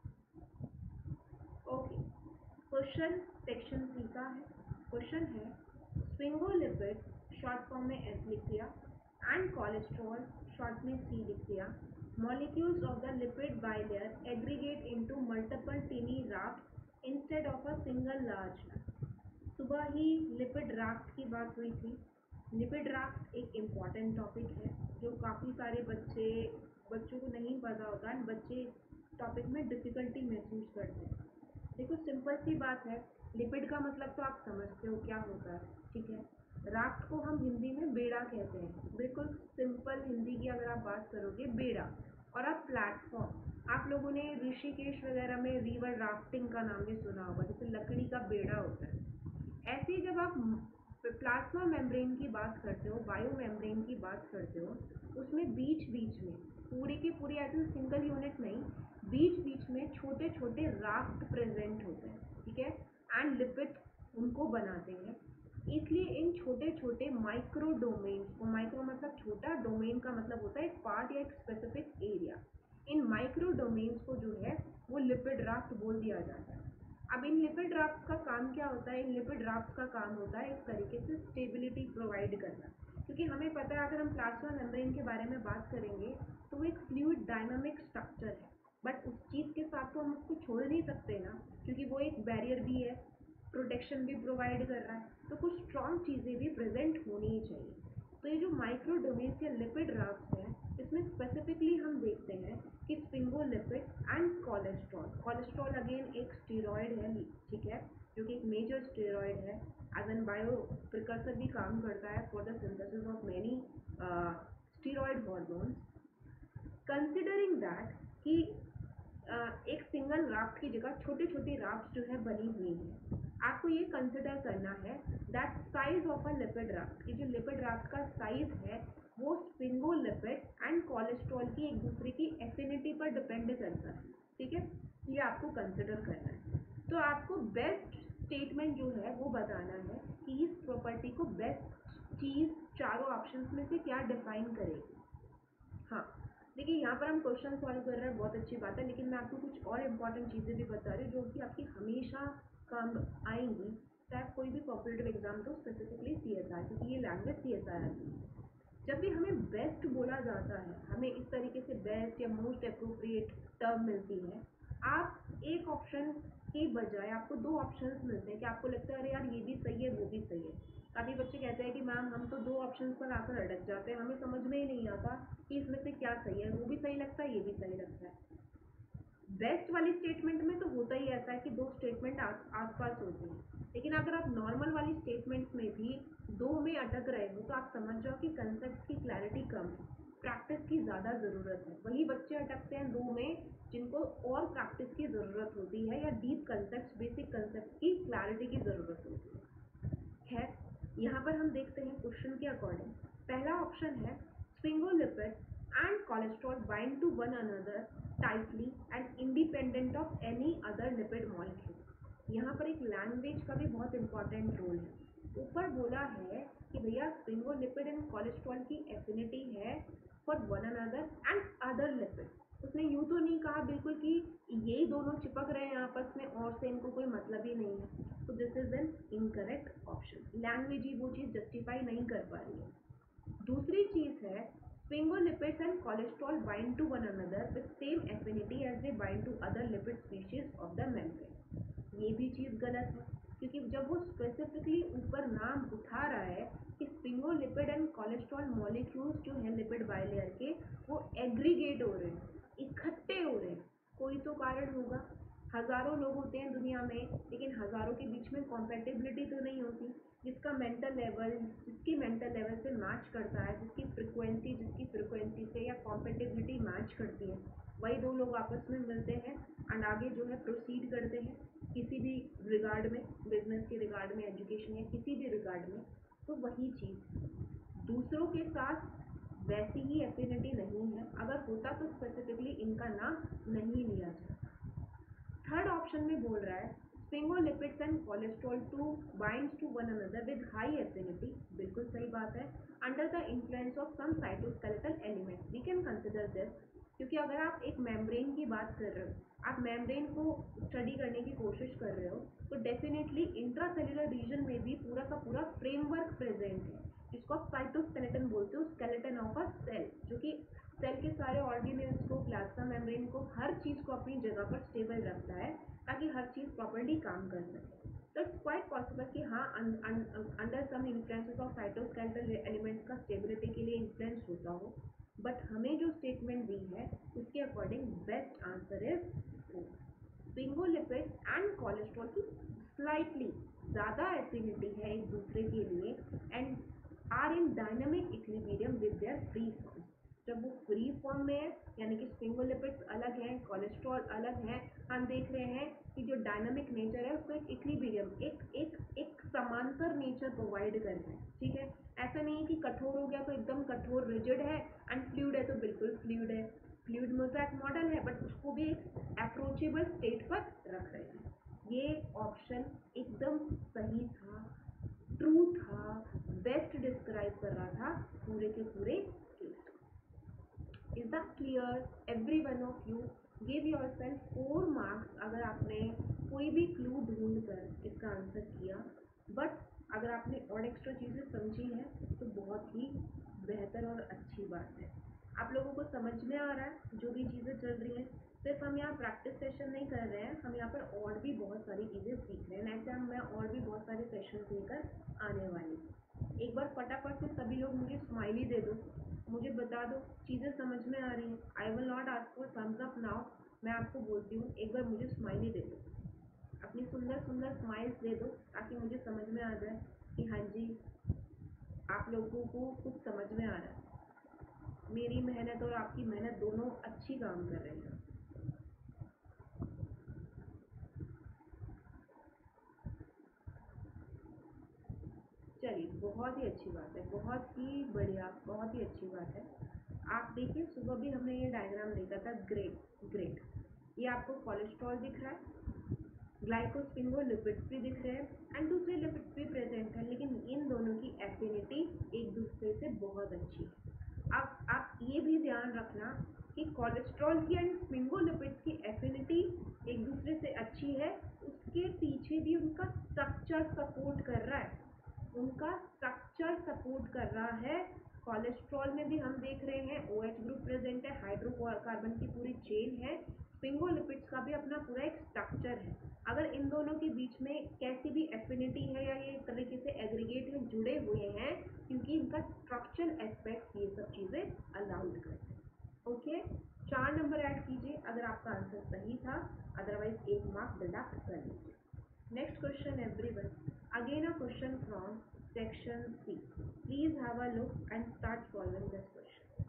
ओके, क्वेश्चन सेक्शन सी का है। क्वेश्चन है, स्फिंगोलिपिड शॉर्ट फॉर्म में एस लिख दिया एंड कोलेस्ट्रॉल शॉर्ट में सी लिख दिया, molecules of the lipid bilayer aggregate into multiple tiny raft instead of a single large. सुबह ही लिपिड राफ्ट की बात हुई थी। लिपिड राफ्ट एक इम्पॉर्टेंट टॉपिक है जो काफ़ी सारे बच्चों को नहीं पता होता है, बच्चे इस टॉपिक में डिफ़िकल्टी महसूस करते हैं। देखो सिंपल सी बात है, लिपिड का मतलब तो आप समझते हो क्या होता है, ठीक है। राफ्ट को हम हिंदी में बेड़ा कहते हैं, बिल्कुल सिंपल हिंदी की अगर आप बात करोगे, बेड़ा। और अब प्लेटफॉर्म, आप लोगों ने ऋषिकेश वगैरह में रिवर राफ्टिंग का नाम भी सुना होगा, जैसे लकड़ी का बेड़ा होता है। ऐसे ही जब आप प्लाज्मा मेम्ब्रेन की बात करते हो, बायो मेम्ब्रेन की बात करते हो, उसमें बीच बीच में पूरी की पूरी ऐसे सिंगल यूनिट नहीं, बीच बीच में छोटे छोटे राफ्ट प्रेजेंट होते हैं, ठीक है, एंड लिपिड उनको बनाते हैं। इसलिए इन छोटे छोटे माइक्रो डोमेन्स को, माइक्रो मतलब छोटा, डोमेन का मतलब होता है एक पार्ट या एक स्पेसिफिक एरिया, इन माइक्रो डोमेन्स को जो है वो लिपिड राफ्ट बोल दिया जाता है। अब इन लिपिड राफ्ट का काम क्या होता है? इन लिपिड राफ्ट का काम होता है एक तरीके से स्टेबिलिटी प्रोवाइड करना, क्योंकि हमें पता है अगर हम प्लाज्मा मेम्ब्रेन के बारे में बात करेंगे तो वो एक फ्लूइड डायनामिक स्ट्रक्चर है, बट उस चीज़ के साथ तो हम उसको छोड़ नहीं सकते ना, क्योंकि वो एक बैरियर भी है, प्रोटेक्शन भी प्रोवाइड कर रहा है, तो कुछ स्ट्रॉन्ग चीज़ें भी प्रेजेंट होनी ही चाहिए। तो ये जो माइक्रो डोमेन्स या लिपिड राफ्ट्स हैं, इसमें स्पेसिफिकली हम देखते हैं कि sphingolipid and cholesterol. Cholesterol again एक स्टेरॉयड है, ठीक है, जो कि एक मेजर स्टेरॉयड है, एज एन बायो प्रिकर्सर भी काम करता है for the synthesis of many steroid hormones. Considering that कि एक सिंगल राफ्ट की जगह छोटी छोटी राफ्ट जो है बनी हुई है, आपको ये कंसिडर करना है that size of a lipid raft, कि जो लिपिड राफ्ट का साइज है वो स्फिंगोलिपिड एंड कोलेस्ट्रॉल की एक दूसरे की एफिनिटी पर डिपेंड करता है, ठीक है, ये आपको कंसिडर करना है। तो आपको बेस्ट स्टेटमेंट जो है वो बताना है कि इस प्रॉपर्टी को बेस्ट चीज़ चारों ऑप्शंस में से क्या डिफाइन करेगी। हाँ, देखिए यहाँ पर हम क्वेश्चन सॉल्व कर रहे हैं, बहुत अच्छी बात है, लेकिन मैं आपको कुछ और इम्पॉर्टेंट चीज़ें भी बता रही हूँ जो कि आपकी हमेशा काम आएंगी, चाहे आप कोई भी कॉम्पिटेटिव एग्जाम दो, स्पेसिफिकली CSIR, क्योंकि ये लैंग्वेज CSIR की है। जब भी हमें बेस्ट बोला जाता है, हमें इस तरीके से बेस्ट या मोस्ट अप्रोप्रिएट टर्म मिलती है, आप एक ऑप्शन के बजाय आपको दो ऑप्शंस मिलते हैं कि आपको लगता है अरे यार ये भी सही है वो भी सही है। काफ़ी बच्चे कहते हैं कि मैम हम तो दो ऑप्शंस पर आकर अटक जाते हैं, हमें समझ में ही नहीं आता कि इसमें से क्या सही है, वो भी सही लगता है ये भी सही लगता है। बेस्ट वाली स्टेटमेंट में तो होता ही ऐसा है कि दो स्टेटमेंट आसपास होती हैं, लेकिन अगर आप नॉर्मल वाली स्टेटमेंट्स में भी दो में अटक रहे हो तो आप समझ जाओ कि कंसेप्ट की क्लैरिटी कम है, प्रैक्टिस की ज़्यादा ज़रूरत है। वही बच्चे अटकते हैं दो में जिनको और प्रैक्टिस की ज़रूरत होती है या डीप कंसेप्ट, बेसिक कंसेप्ट की क्लैरिटी की ज़रूरत होती है। खैर, यहाँ पर हम देखते हैं क्वेश्चन के अकॉर्डिंग। पहला ऑप्शन है sphingolipid and cholesterol bind to one another tightly and independent of any other lipid molecule. यहाँ पर एक लैंग्वेज का भी बहुत इंपॉर्टेंट रोल है। ऊपर बोला है कि भैया स्फिंगोलिपिड एंड कोलेस्ट्रॉल की एफिनिटी है for one another and other lipid. उसने यूँ तो नहीं कहा बिल्कुल कि यही दोनों चिपक रहे हैं आपस में और से इनको कोई मतलब ही नहीं है, तो this is an incorrect option. Language ही वो चीज़ जस्टिफाई नहीं कर पा रही है। दूसरी चीज़ है sphingolipids and cholesterol bind to one another with same affinity as they bind to other lipid species of the membrane। ये भी चीज़ गलत है, क्योंकि जब वो स्पेसिफिकली ऊपर नाम उठा रहा है कि स्फिंगोलिपिड एंड कोलेस्ट्रॉल मॉलिक्यूल्स जो है लिपिड बाइलेयर के वो एग्रीगेट हो रहे हैं, इकट्ठे हो रहे हैं, कोई तो कारण होगा। हज़ारों लोग होते हैं दुनिया में, लेकिन हज़ारों के बीच में कॉम्पेटिबिलिटी तो नहीं होती। जिसका मेंटल लेवल, जिसकी मेंटल लेवल से मैच करता है, जिसकी फ्रिक्वेंसी से या कॉम्पेटिबिलिटी मैच करती है, वही दो लोग आपस में मिलते हैं एंड आगे जो है प्रोसीड करते हैं किसी भी रिगार्ड में, बिजनेस के रिगार्ड में, एजुकेशन या किसी भी रिगार्ड में। तो वही चीज़ दूसरों के साथ वैसी ही एफिनिटी नहीं है, अगर होता तो स्पेसिफिकली इनका नाम नहीं लिया जाता। थर्ड ऑप्शन में बोल रहा है sphingolipids and cholesterol to binds to one another with high affinity. बिल्कुल सही बात है, under the influence of some cytoskeletal elements we can consider this. क्योंकि अगर आप एक मेम्ब्रेन की बात कर रहे हो, आप मेम्ब्रेन को स्टडी करने की कोशिश कर रहे हो, तो डेफिनेटली इंट्रासेल्युलर रीजन में भी पूरा का पूरा फ्रेमवर्क प्रेजेंट है, जिसको आप साइटोस्केलेटन बोलते हो, स्केलेटन ऑफ अ सेल, जो कि सेल के सारे ऑर्गेनेल्स को, प्लाज्मा मेम्ब्रेन को, हर चीज़ को अपनी जगह पर स्टेबल रखता है ताकि हर चीज़ प्रॉपर्ली काम कर सके। तो इट्स क्वाइट पॉसिबल कि हाँ under some influences of cytoskeletal elements का स्टेबिलिटी के लिए इन्फ्लुएंस होता हो, बट हमें जो स्टेटमेंट दी है उसके according best answer is sphingolipid and cholesterol की स्लाइटली ज़्यादा एफिनिटी है एक दूसरे के लिए and are in dynamic equilibrium with their free form. जब वो फ्री फॉर्म में है, यानी कि स्फिंगोलिपिड्स अलग हैं, कोलेस्ट्रॉल अलग हैं, हम देख रहे हैं कि जो डायनामिक नेचर है उसको एक इक्विलिब्रियम, एक समांतर नेचर प्रोवाइड कर रहे हैं, ठीक है। ऐसा नहीं है कि कठोर हो गया तो एकदम कठोर रिजिड है एंड फ्लूइड है तो बिल्कुल फ्लूइड है। फ्लूइड मोज़ैक मॉडल है बट उसको भी एक अप्रोचेबल स्टेट पर रख रहे हैं। ये ऑप्शन एकदम सही था, ट्रू था, बेस्ट डिस्क्राइब कर रहा था पूरे के पूरे case. Is that clear? Every one of you give yourself 4 marks अगर आपने कोई भी क्लू ढूंढ कर इसका आंसर किया। बट अगर आपने और एक्स्ट्रा चीज़ें समझी हैं तो बहुत ही बेहतर और अच्छी बात है। आप लोगों को समझ में आ रहा है जो भी चीज़ें चल रही हैं। सिर्फ हम यहाँ प्रैक्टिस सेशन नहीं कर रहे हैं, हम यहाँ पर और भी बहुत सारी चीज़ें सीख रहे हैं। नेक्स्ट टाइम मैं और भी बहुत सारे सेशन लेकर आने वाली हूँ। एक बार फटाफट से सभी लोग मुझे स्माइली दे दो, मुझे बता दो चीज़ें समझ में आ रही हैं। I will not ask for thumbs up now, मैं आपको बोलती हूँ एक बार मुझे स्माइली दे दो, अपनी सुंदर सुंदर स्माइल्स दे दो ताकि मुझे समझ में आ जाए कि हाँ जी आप लोगों को कुछ समझ में आ रहा है। मेरी मेहनत और आपकी मेहनत दोनों अच्छी काम कर रहे हैं। चलिए बहुत ही अच्छी बात है, बहुत ही बढ़िया, बहुत ही अच्छी बात है। आप देखिए सुबह भी हमने ये डायग्राम देखा था, ग्रेट ग्रेट। ये आपको कोलेस्ट्रॉल दिख रहा है, ग्लाइकोस्फिंगोलिपिड्स भी दिख रहे हैं एंड दूसरे लिपिड्स भी प्रेजेंट है, लेकिन इन दोनों की एफिनिटी एक दूसरे से बहुत अच्छी है। अब आप ये भी ध्यान रखना कि कोलेस्ट्रॉल की एंड स्फिंगोलिपिड्स की एफिनिटी एक दूसरे से अच्छी है, उसके पीछे भी उनका स्ट्रक्चर सपोर्ट कर रहा है, उनका स्ट्रक्चर सपोर्ट कर रहा है। कोलेस्ट्रॉल में भी हम देख रहे हैं OH ग्रुप प्रेजेंट है, हाइड्रोकार्बन की पूरी चेन है। स्फिंगोलिपिड्स का भी अपना पूरा एक स्ट्रक्चर है। अगर इन दोनों के बीच में कैसी भी एफिनिटी है या ये एक तरीके से एग्रीगेट में जुड़े हुए हैं क्योंकि इनका स्ट्रक्चर एस्पेक्ट ये सब चीज़ें अलाउड करते हैं। ओके, 4 नंबर ऐड कीजिए अगर आपका आंसर सही था, अदरवाइज 1 मार्क डिडक्ट कर लीजिए। Next question everyone. Again a question from section C. Please have a look and start solving this question.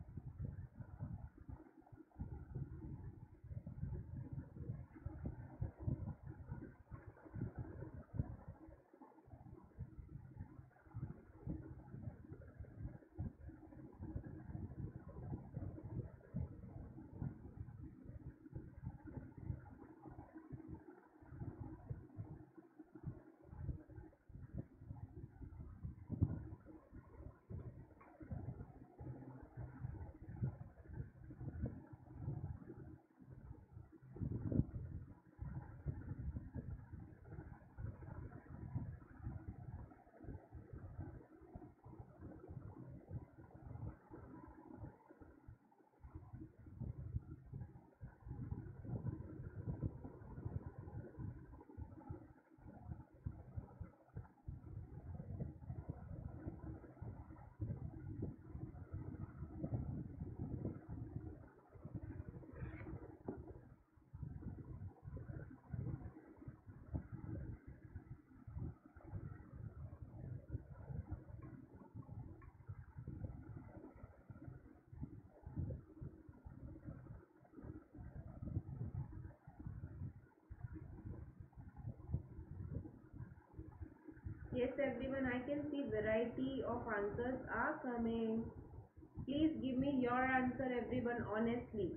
Yes everyone, I can see variety of answers are coming. Please give me your answer everyone honestly.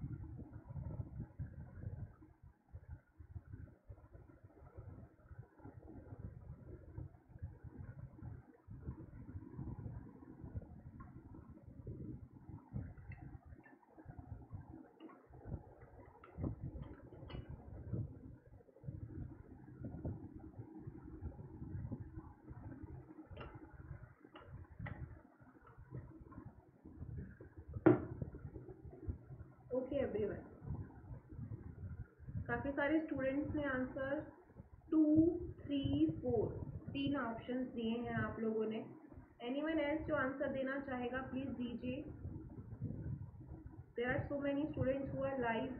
Okay everyone. काफ़ी सारे students ने answer 2, 3, 4 तीन options दिए हैं आप लोगों ने। Anyone else जो आंसर देना चाहेगा प्लीज़ दीजिए। There are so many students who are live.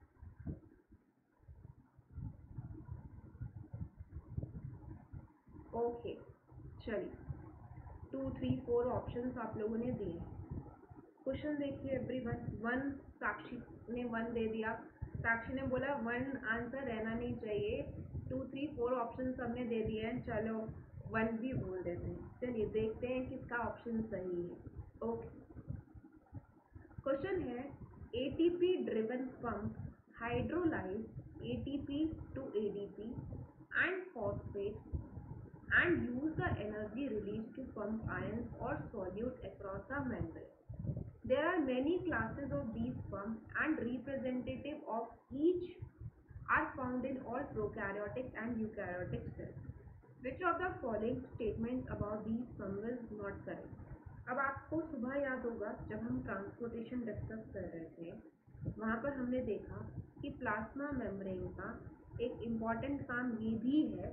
Okay चलिए, 2, 3, 4 ऑप्शंस आप लोगों ने दिए हैं। क्वेश्चन देखिए एवरीवन। 1 साक्षी ने 1 दे दिया, साक्षी ने बोला 1 आंसर रहना नहीं चाहिए, 2, 3, 4 ऑप्शन सबने दे दिए हैं, चलो 1 भी बोल देते हैं। चलिए देखते हैं किसका ऑप्शन सही है। ओके, क्वेश्चन है ATP driven pump hydrolyze ATP to ADP and phosphate and use the energy released to pump ions or solute across a membrane. There are many classes of these pumps and representative of each are found in all prokaryotic and eukaryotic cells. Which of the following statements about these pumps is not correct? अब आपको सुबह याद होगा जब हम transportation discuss कर रहे थे, वहाँ पर हमने देखा कि प्लाज्मा मेम्ब्रेन का एक इम्पॉर्टेंट काम ये भी है,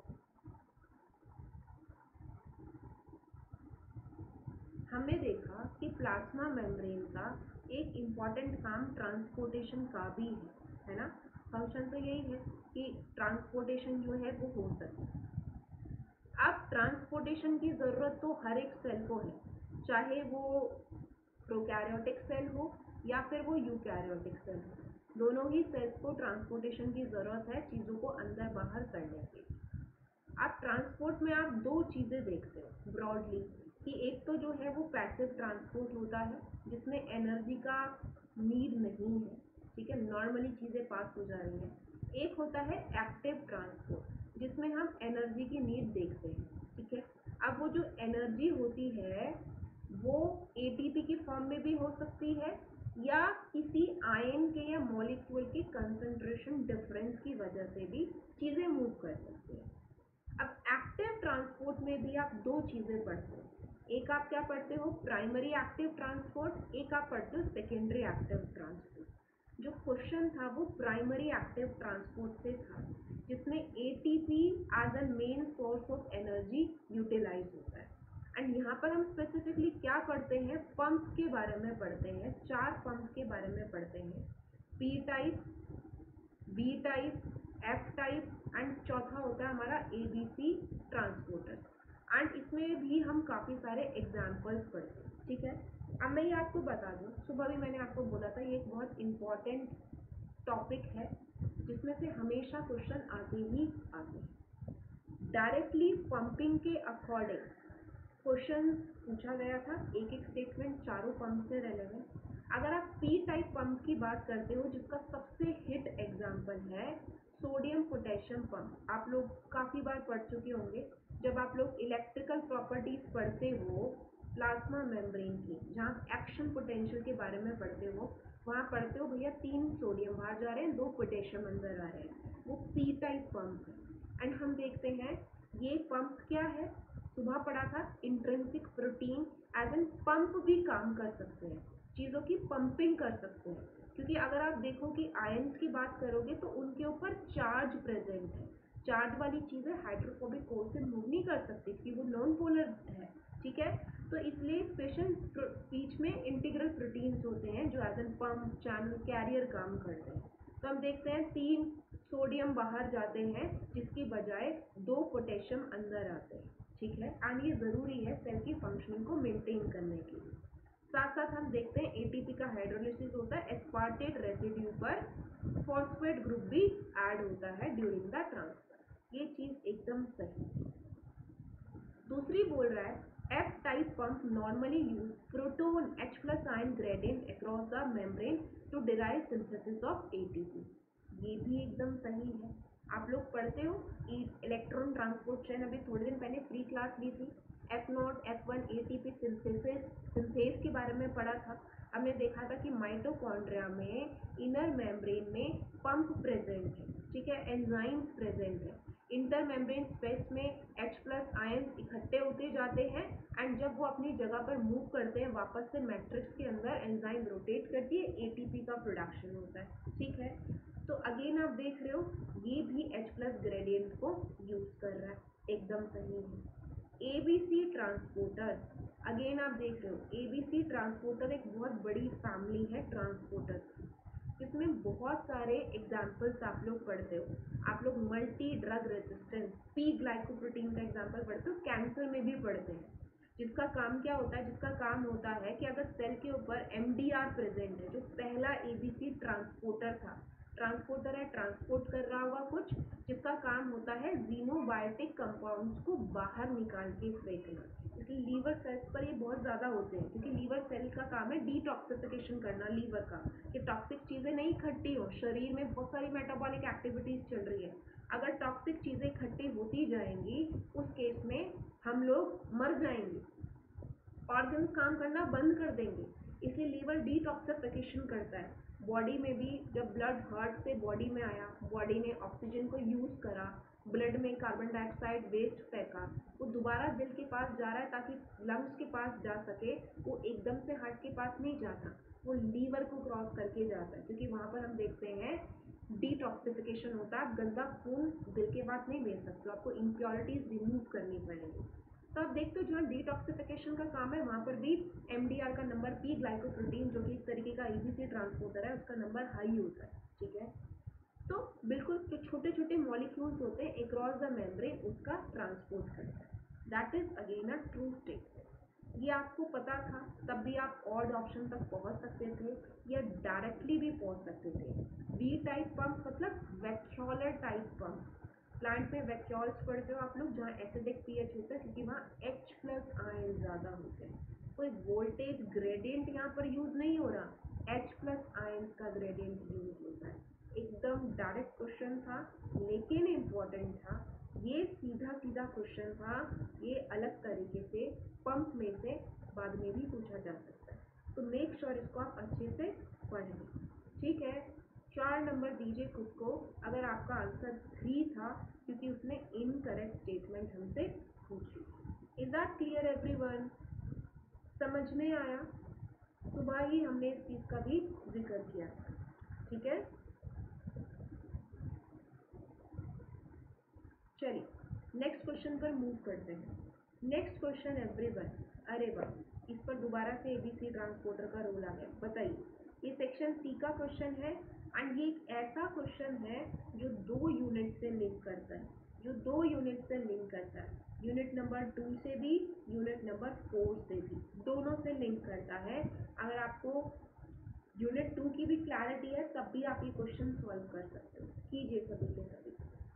हमने देखा कि प्लाज्मा मेम्ब्रेन का एक इम्पॉर्टेंट काम ट्रांसपोर्टेशन का भी है ना। फंक्शन तो यही है कि ट्रांसपोर्टेशन जो है वो हो सके। अब ट्रांसपोर्टेशन की ज़रूरत तो हर एक सेल को है, चाहे वो प्रोकैरियोटिक सेल हो या फिर वो यूकैरियोटिक सेल हो, दोनों ही सेल्स को ट्रांसपोर्टेशन की ज़रूरत है चीज़ों को अंदर बाहर करने के लिए। अब ट्रांसपोर्ट में आप दो चीज़ें देखते हो ब्रॉडली कि एक तो जो है वो पैसिव ट्रांसपोर्ट होता है जिसमें एनर्जी का नीड नहीं है, ठीक है, नॉर्मली चीज़ें पास हो जा रही हैं। एक होता है एक्टिव ट्रांसपोर्ट जिसमें हम एनर्जी की नीड देखते हैं, ठीक है। अब वो जो एनर्जी होती है वो एटीपी की फॉर्म में भी हो सकती है या किसी आयन के या मॉलिक्यूल के कंसंट्रेशन डिफरेंस की वजह से भी चीज़ें मूव कर सकती हैं। अब एक्टिव ट्रांसपोर्ट में भी आप दो चीज़ें पढ़ते हो, एक आप क्या पढ़ते हो प्राइमरी एक्टिव ट्रांसपोर्ट, एक आप पढ़ते हो सेकेंडरी एक्टिव ट्रांसपोर्ट। जो क्वेश्चन था वो प्राइमरी एक्टिव ट्रांसपोर्ट से था जिसमें ATP as a main source of energy utilise होता है। एंड यहाँ पर हम स्पेसिफिकली क्या पढ़ते हैं, पंप्स के बारे में पढ़ते हैं, 4 पंप्स के बारे में पढ़ते हैं, P type, B type, F type and चौथा होता है हमारा एबीसी ट्रांसपोर्टर। एंड इसमें भी हम काफ़ी सारे एग्जाम्पल्स पढ़ते हैं, ठीक है। अब मैं ये आपको बता दूँ, सुबह भी मैंने आपको बोला था ये एक बहुत इम्पॉर्टेंट टॉपिक है जिसमें से हमेशा क्वेश्चन आते ही आते हैं। डायरेक्टली पंपिंग के अकॉर्डिंग क्वेश्चन पूछा गया था, एक एक स्टेटमेंट चारों पंप से रेलेवेंट। अगर आप पी टाइप पंप की बात करते हो जिसका सबसे हिट एग्जाम्पल है सोडियम पोटेशियम पंप, आप लोग काफ़ी बार पढ़ चुके होंगे जब आप लोग इलेक्ट्रिकल प्रॉपर्टीज़ पढ़ते हो प्लाज्मा मेम्ब्रेन की, जहाँ एक्शन पोटेंशियल के बारे में पढ़ते हो, वहाँ पढ़ते हो भैया 3 सोडियम बाहर जा रहे हैं, 2 पोटेशियम अंदर आ रहे हैं, वो पी टाइप पंप है। एंड हम देखते हैं ये पंप क्या है, सुबह पढ़ा था intrinsic protein as an pump भी काम कर सकते हैं, चीज़ों की पंपिंग कर सकते हैं। क्योंकि अगर आप देखो कि आयंस की बात करोगे तो उनके ऊपर चार्ज प्रेजेंट है, चार्ज वाली चीज़ें हाइड्रोफोबिक कोर से मूव नहीं कर सकती क्योंकि वो नॉन पोलर है, ठीक है। तो इसलिए स्पेशल स्पीच में इंटीग्रल प्रोटीन्स होते हैं जो as an pump channel carrier काम करते हैं। तो हम देखते हैं 3 सोडियम बाहर जाते हैं जिसकी बजाय 2 पोटेशियम अंदर आते हैं, ठीक है। एंड ये ज़रूरी है सेल की फंक्शनिंग को मेंटेन करने के लिए। साथ साथ हम देखते हैं एटीपी का हाइड्रोलिसिस होता है, एस्पार्टेट रेसिड्यू पर फॉस्फेट ग्रुप भी ऐड होता है ड्यूरिंग द ट्रांसफर। ये चीज़ एकदम सही। दूसरी बोल रहा है F type pump normally use proton H plus ion gradient across the membrane to derive synthesis of ATP. ये भी एकदम सही है। आप लोग पढ़ते हो इलेक्ट्रॉन ट्रांसपोर्ट चेन, अभी थोड़े दिन पहले फ्री क्लास ली थी, F0 F1 एटीपी सिंथेस के बारे में पढ़ा था। हमने देखा था कि माइटोकॉन्ड्रिया में इनर मेम्ब्रेन में पंप प्रेजेंट है, ठीक है, एंजाइम्स प्रेजेंट है, इंटर मेम्ब्रेन स्पेस में H प्लस आयंस इकट्ठे होते जाते हैं एंड जब वो अपनी जगह पर मूव करते हैं वापस से मैट्रिक्स के अंदर एंजाइम रोटेट करती है, एटीपी का प्रोडक्शन होता है, ठीक है। तो अगेन आप देख रहे हो ये भी H प्लस ग्रेडियंट को यूज कर रहा है, एकदम सही है। एबीसी ट्रांसपोर्टर, अगेन आप देख रहे हो एबीसी ट्रांसपोर्टर एक बहुत बड़ी फैमिली है ट्रांसपोर्टर की, जिसमें बहुत सारे एग्जाम्पल्स आप लोग पढ़ते हो। आप लोग multi drug resistance P glycoprotein का एग्जाम्पल पढ़ते हो, कैंसर में भी पढ़ते हैं, जिसका काम क्या होता है, जिसका काम होता है कि अगर सेल के ऊपर एमडीआर प्रेजेंट है, जो पहला एबीसी ट्रांसपोर्टर था, ट्रांसपोर्टर है, ट्रांसपोर्ट कर रहा होगा कुछ, जिसका काम होता है जीनोबायोटिक कंपाउंड्स को बाहर निकाल के फेंकना। इसलिए लीवर सेल्स पर ये बहुत ज़्यादा होते हैं, क्योंकि लीवर सेल का काम है डिटॉक्सिफिकेशन करना लीवर का, कि टॉक्सिक चीज़ें नहीं इकट्ठी हो। शरीर में बहुत सारी मेटाबॉलिक एक्टिविटीज़ चल रही है, अगर टॉक्सिक चीज़ें इकट्ठी होती जाएंगी उस केस में हम लोग मर जाएंगे, ऑर्गन्स काम करना बंद कर देंगे। इसलिए लीवर डिटॉक्सिफिकेशन करता है। बॉडी में भी जब ब्लड हार्ट से बॉडी में आया, बॉडी ने ऑक्सीजन को यूज़ करा, ब्लड में कार्बन डाइऑक्साइड वेस्ट फेंका, वो दोबारा दिल के पास जा रहा है ताकि लंग्स के पास जा सके। वो एकदम से हार्ट के पास नहीं जाता, वो लीवर को क्रॉस करके जाता है, क्योंकि वहाँ पर हम देखते हैं डिटॉक्सिफिकेशन होता है। आप गंदा खून दिल के पास नहीं भेज सकते, आपको इम्प्योरिटीज़ रिमूव करनी पड़ेगी। तो आप देखते हो जहाँ डिटॉक्सिफिकेशन का काम है वहाँ पर भी एमडीआर का नंबर, पी ग्लाइकोप्रोटीन जो कि एक तरीके का ईबीसी ट्रांसपोर्टर है, उसका नंबर हाई होता है। ठीक है, तो बिल्कुल जो छोटे छोटे मॉलिक्यूल्स होते हैं अक्रॉस द मेम्ब्रेन, उसका ट्रांसपोर्ट करता है। That is again a true statement. ये आपको पता था, तब भी आप ऑड ऑप्शन तक पहुंच सकते थे या डायरेक्टली भी पहुंच सकते थे। बी टाइप पंप मतलब वैक्यूलर टाइप पंप। प्लांट में वैक्यूल्स पढ़ते हो आप लोग, जहाँ एसिडिक पीएच होता है, क्योंकि वहाँ H प्लस आयन ज़्यादा होते हैं। कोई वोल्टेज ग्रेडियंट यहाँ पर यूज़ नहीं हो रहा, H प्लस आयन का ग्रेडियंट यूज होता है। एकदम डायरेक्ट क्वेश्चन था, लेकिन इम्पॉर्टेंट था। ये सीधा सीधा क्वेश्चन था, ये अलग तरीके से पंप में से बाद में भी पूछा जा सकता है। तो मेक श्योर इसको आप अच्छे से पढ़ लें। ठीक है, 4 नंबर दीजिए खुद को अगर आपका आंसर 3 था, क्योंकि उसने इनकरेक्ट स्टेटमेंट हमसे पूछी। Is that clear everyone? समझ में आया? सुबह ही हमने इस चीज़ का भी जिक्र किया था। ठीक है, चलिए नेक्स्ट क्वेश्चन पर मूव करते हैं। नेक्स्ट क्वेश्चन एवरीवन, अरे वाह, इस पर दोबारा से एबीसी ट्रांसपोर्टर का रोल आ गया। बताइए, ये सेक्शन सी का क्वेश्चन है एंड ये एक ऐसा क्वेश्चन है जो 2 यूनिट से लिंक करता है, जो 2 यूनिट से लिंक करता है। यूनिट नंबर 2 से भी, यूनिट नंबर 4 से भी, दोनों से लिंक करता है। अगर आपको यूनिट 2 की भी क्लैरिटी है तब भी आप ये क्वेश्चन सॉल्व कर सकते हो। कीजिए सभी के सभी।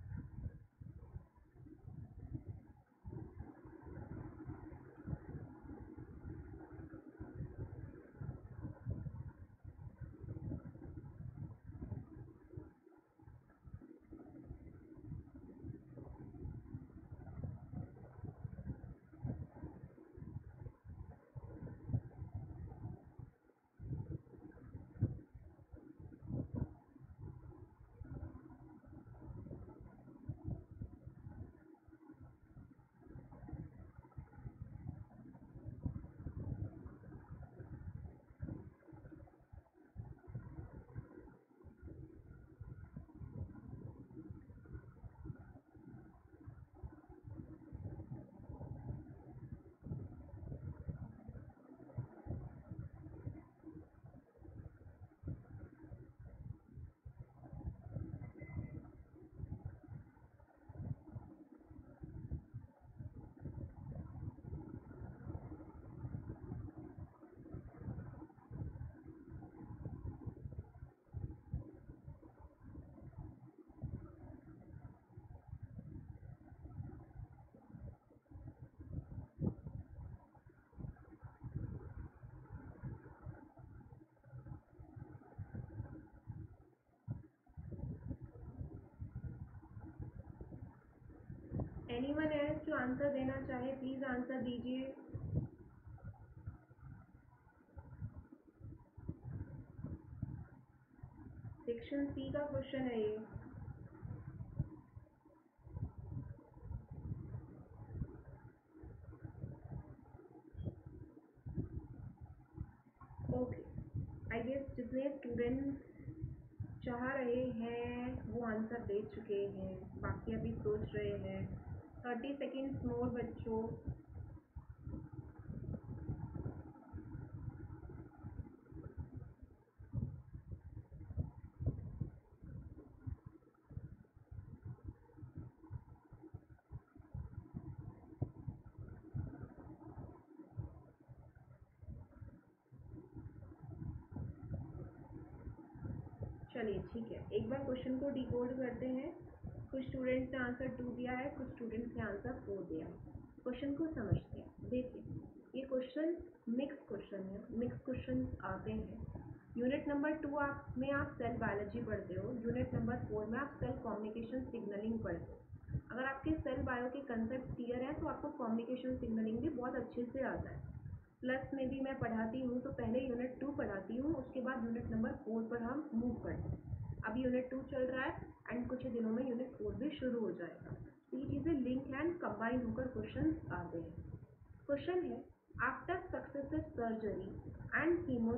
एनीवन एल्स जो आंसर देना चाहे प्लीज आंसर दीजिए। सेक्शन सी का क्वेश्चन है ये। ओके, आई गेस जितने स्टूडेंट्स चाह रहे हैं वो आंसर दे चुके हैं, बाकी अभी सोच रहे हैं। 30 सेकेंड्स मोर बच्चों। चलिए ठीक है, एक बार क्वेश्चन को डिकोड करते हैं। कुछ स्टूडेंट्स ने आंसर 2 दिया है, कुछ स्टूडेंट्स ने आंसर 4 दिया है। क्वेश्चन को समझते हैं। देखिए, ये क्वेश्चन मिक्स क्वेश्चन है, मिक्स क्वेश्चन आते हैं। यूनिट नंबर 2 आप में आप सेल बायोलॉजी पढ़ते हो, यूनिट नंबर 4 में आप सेल कम्युनिकेशन सिग्नलिंग पढ़ते हो। अगर आपके सेल बायो के कंसेप्ट क्लियर हैं तो आपको कम्युनिकेशन सिग्नलिंग भी बहुत अच्छे से आता है। प्लस में भी मैं पढ़ाती हूँ, तो पहले यूनिट 2 पढ़ाती हूँ, उसके बाद यूनिट नंबर 4 पर हम मूव करते हैं। अभी यूनिट 2 चल रहा है एंड कुछ ही दिनों में यूनिट 4 भी शुरू हो जाएगा। तो ये चीज़ें लिंक एंड कंबाइन होकर क्वेश्चन आते हैं। क्वेश्चन है, after successive surgery and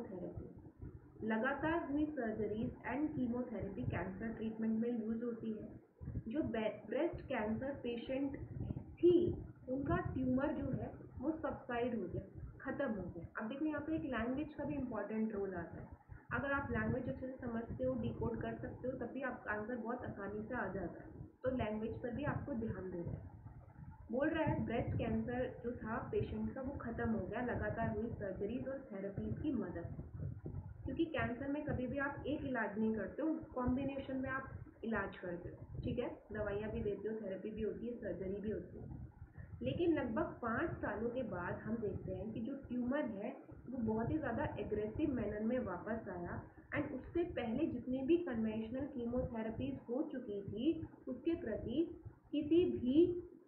chemotherapy, लगातार हुई surgeries and chemotherapy cancer treatment में यूज होती है। जो ब्रेस्ट कैंसर पेशेंट थी, उनका ट्यूमर जो है वो सबसाइड हो गया, खत्म हो गया। अब देखो, यहाँ पे एक लैंग्वेज का भी इंपॉर्टेंट रोल आता है। अगर आप लैंग्वेज अच्छे से समझते हो, डिकोड कर सकते हो, तब भी आपका आंसर बहुत आसानी से आ जाता है। तो लैंग्वेज पर भी आपको ध्यान देना है। बोल रहा है ब्रेस्ट कैंसर जो था पेशेंट का, वो खत्म हो गया लगातार हुई सर्जरीज और थेरेपीज की मदद से। क्योंकि कैंसर में कभी भी आप एक इलाज नहीं करते हो, कॉम्बिनेशन में आप इलाज करते हो। ठीक है, दवाइयाँ भी देते हो, थेरेपी भी होती है, सर्जरी भी होती है। लेकिन लगभग 5 सालों के बाद हम देखते हैं कि जो ट्यूमर है वो बहुत ही ज़्यादा एग्रेसिव मैनर में वापस आया। एंड उससे पहले जितनी भी कन्वेंशनल कीमोथेरेपीज हो चुकी थी, उसके प्रति किसी भी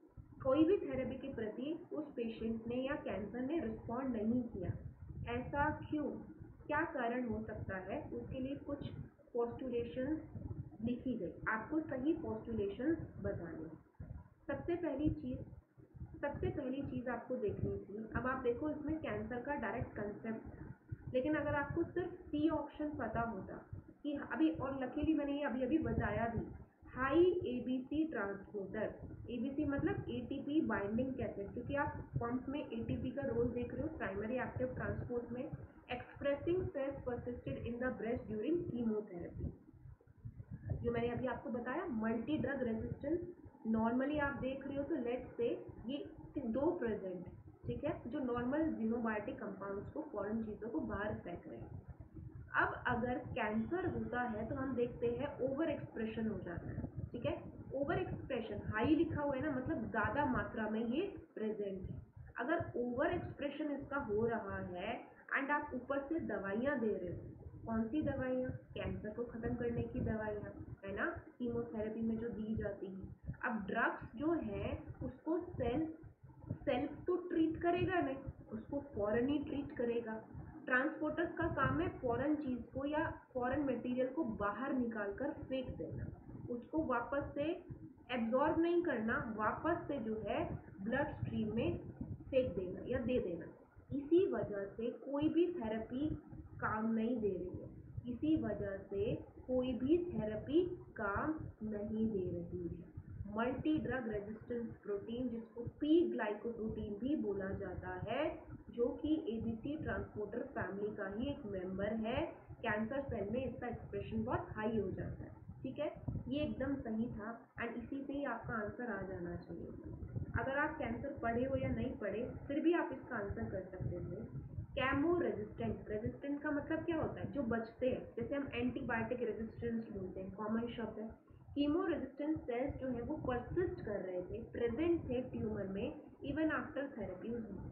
कोई भी थेरेपी के प्रति उस पेशेंट ने या कैंसर ने रिस्पॉन्ड नहीं किया। ऐसा क्यों, क्या कारण हो सकता है? उसके लिए कुछ पोस्टुलेशंस लिखी गई, आपको सही पोस्टुलेशंस बताने। सबसे पहली चीज़ सबसे पहली चीज़ आपको देखनी थी। अब आप देखो, इसमें कैंसर का डायरेक्ट कंसेप्ट था, लेकिन अगर आपको सिर्फ सी ऑप्शन पता होता कि अभी, और लकीली मैंने ये अभी अभी बताया भी, हाई एबीसी ट्रांसपोर्टर, एबीसी मतलब एटीपी बाइंडिंग कैसेट, क्योंकि आप पंप में एटीपी का रोल देख रहे हो प्राइमरी एक्टिव ट्रांसपोर्ट में। Expressing cells persisted in the breast during chemotherapy, जो मैंने अभी आपको बताया मल्टी ड्रग रेजिस्टेंस। नॉर्मली आप देख रहे हो तो लेट्स से ये दो प्रेजेंट, ठीक है, जो नॉर्मल जीनोबायोटिक कंपाउंड्स को, फॉरेन चीज़ों को बाहर फेंक रहे हैं। अब अगर कैंसर होता है तो हम देखते हैं ओवर एक्सप्रेशन हो जाता है। ठीक है, ओवर एक्सप्रेशन, हाई लिखा हुआ है ना, मतलब ज़्यादा मात्रा में ये प्रेजेंट है। अगर ओवर एक्सप्रेशन इसका हो रहा है एंड आप ऊपर से दवाइयाँ दे रहे हो, कौन सी दवाइयाँ? कैंसर को ख़त्म करने की दवाइयाँ, है ना, कीमोथेरेपी में जो दी जाती हैं। अब ड्रग्स जो है उसको सेल्फ तो ट्रीट करेगा नहीं, उसको फॉरेन ही ट्रीट करेगा। ट्रांसपोर्टर्स का काम है फॉरेन चीज़ को या फॉरेन मटेरियल को बाहर निकाल कर फेंक देना, उसको वापस से एब्जॉर्ब नहीं करना, वापस से जो है ब्लड स्ट्रीम में फेंक देना या दे देना। इसी वजह से कोई भी थेरेपी काम नहीं दे रही है, इसी वजह से कोई भी थेरेपी काम नहीं दे रही है। मल्टी ड्रग रेजिस्टेंस प्रोटीन, जिसको पी ग्लाइकोप्रोटीन भी बोला जाता है, जो कि एबीसी ट्रांसपोर्टर फैमिली का ही एक मेंबर है, कैंसर सेल में इसका एक्सप्रेशन बहुत हाई हो जाता है। ठीक है, ये एकदम सही था एंड इसी से ही आपका आंसर आ जाना चाहिए। अगर आप कैंसर पढ़े हो या नहीं पढ़े, फिर भी आप इसका आंसर कर सकते थे। कैमो रेजिस्टेंट, रेजिस्टेंट का मतलब क्या होता है? जो बचते हैं, जैसे हम एंटीबायोटिक रेजिस्टेंस बोलते हैं, कॉमन शब्द है। कीमो रेजिस्टेंट सेल्स जो है वो परसिस्ट कर रहे थे, प्रेजेंट थे ट्यूमर में, even after therapy.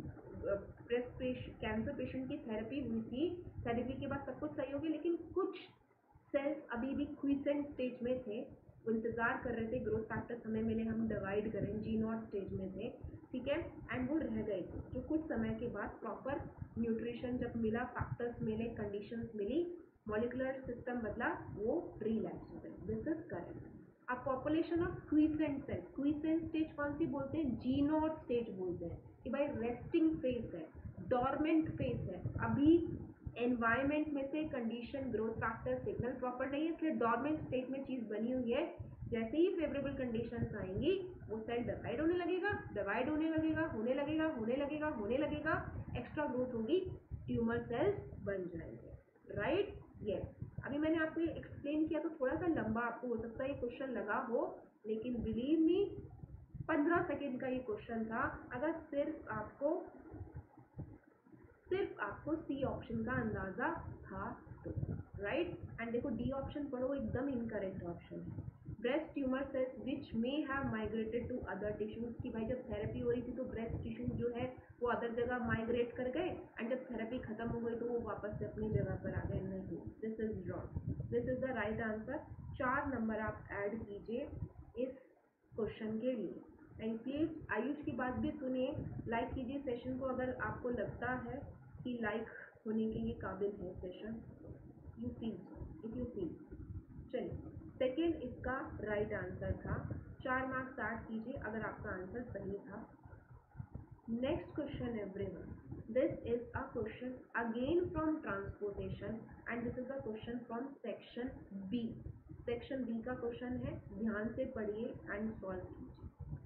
Breast cancer patient की थेरेपी हुई थी, थेरेपी के बाद सब कुछ सही हो गया, लेकिन कुछ सेल्स अभी भी क्विसेंट स्टेज में थे, वो इंतजार कर रहे थे ग्रोथ फैक्टर्स हमें मिले, हम डिवाइड करें, जी नॉट स्टेज में थे। ठीक है, एंड वो रह गए थे, जो कुछ समय के बाद प्रॉपर न्यूट्रिशन जब मिला, फैक्टर्स मिले, कंडीशंस मिली, मॉलिकुलर सिस्टम बदला, वो रिलैप्स हो गए। This is correct. अब population of quiescent cell, quiescent stage कौन सी बोलते हैं? जी नॉट स्टेज बोलते हैं कि भाई रेस्टिंग फेज है, डॉर्मेंट फेज है, अभी एनवायरमेंट में से condition, growth factor, signal proper नहीं है, इसलिए डॉर्मेंट स्टेट में चीज़ बनी हुई है। जैसे ही फेवरेबल कंडीशंस आएंगी, वो सेल डिवाइड होने लगेगा, डिवाइड होने लगेगा, होने लगेगा, होने लगेगा, होने लगेगा, एक्स्ट्रा ग्रोथ होगी, ट्यूमर सेल्स बन जाएंगे। राइट? यस। अभी मैंने आपको ये एक्सप्लेन किया तो थोड़ा सा लंबा आपको हो सकता है ये क्वेश्चन लगा हो, लेकिन बिलीव मी 15 सेकेंड का ये क्वेश्चन था। अगर सिर्फ आपको सी ऑप्शन का अंदाज़ा था तो राइट। एंड देखो डी ऑप्शन पढ़ो, एकदम इनकरेक्ट ऑप्शन है। Breast tumour cells which may have migrated to other tissues, कि भाई जब थेरेपी हो रही थी तो ब्रेस्ट टिश्यू जो है वो अदर जगह माइग्रेट कर गए, एंड जब थेरेपी खत्म हो गई तो वो वापस से अपनी जगह पर आ गए। नहीं, this is wrong, this is the right answer. 4 number आप ऐड कीजिए इस क्वेश्चन के लिए। एंड प्लीज आयुष की बात भी सुनिए, लाइक कीजिए सेशन को अगर आपको लगता है कि लाइक होने के ये काबिल है session, you feel, if you feel. चलिए, सेकेंड इसका राइट आंसर था। 4 मार्क्स ऐड कीजिए अगर आपका आंसर सही था। Next question everyone, this is a question again from transportation and this is a question from section B. Section B का question है, ध्यान से पढ़िए एंड सॉल्व कीजिए।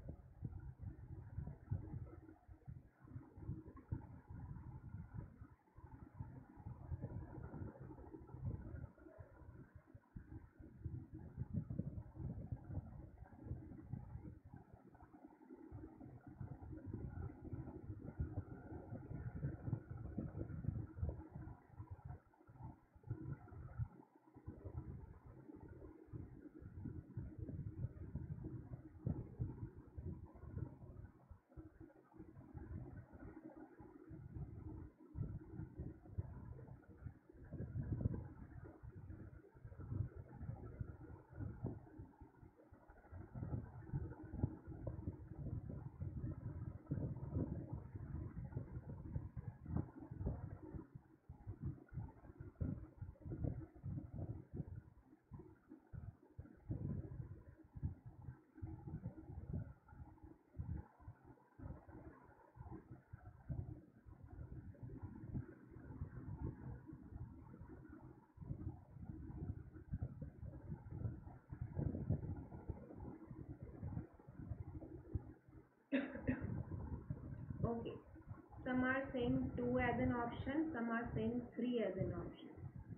Okay, some are saying 2 as an option, some are saying 3 as an option.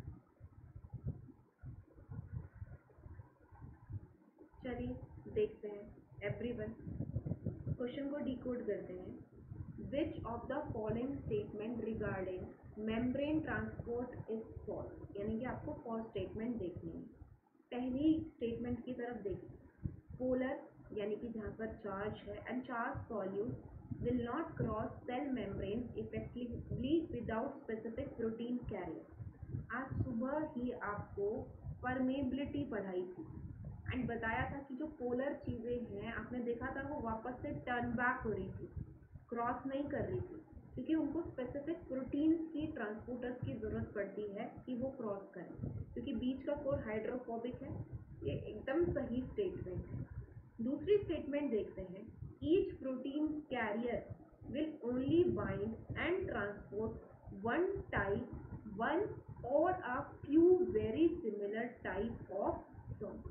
चलिए देखते हैं everyone, question को डिकोड करते हैं। Which of the following statement regarding membrane transport is false, यानी कि आपको फॉल्स स्टेटमेंट देखनी है। पहली स्टेटमेंट की तरफ देखिए, पोलर यानी कि जहाँ पर चार्ज है and charge solute will not cross cell membranes effectively without specific protein carrier। आज सुबह ही आपको परमेबिलिटी पढ़ाई थी एंड बताया था कि जो पोलर चीज़ें हैं आपने देखा था वो वापस से टर्न बैक हो रही थी, क्रॉस नहीं कर रही थी, क्योंकि उनको स्पेसिफिक प्रोटीन्स की ट्रांसपोर्टर्स की ज़रूरत पड़ती है कि वो क्रॉस करें, क्योंकि बीच का कोर हाइड्रोफोबिक है। ये एकदम सही स्टेटमेंट है। दूसरी स्टेटमेंट देखते हैं, each protein carrier will only bind and transport one type, one or a few very similar type of solute.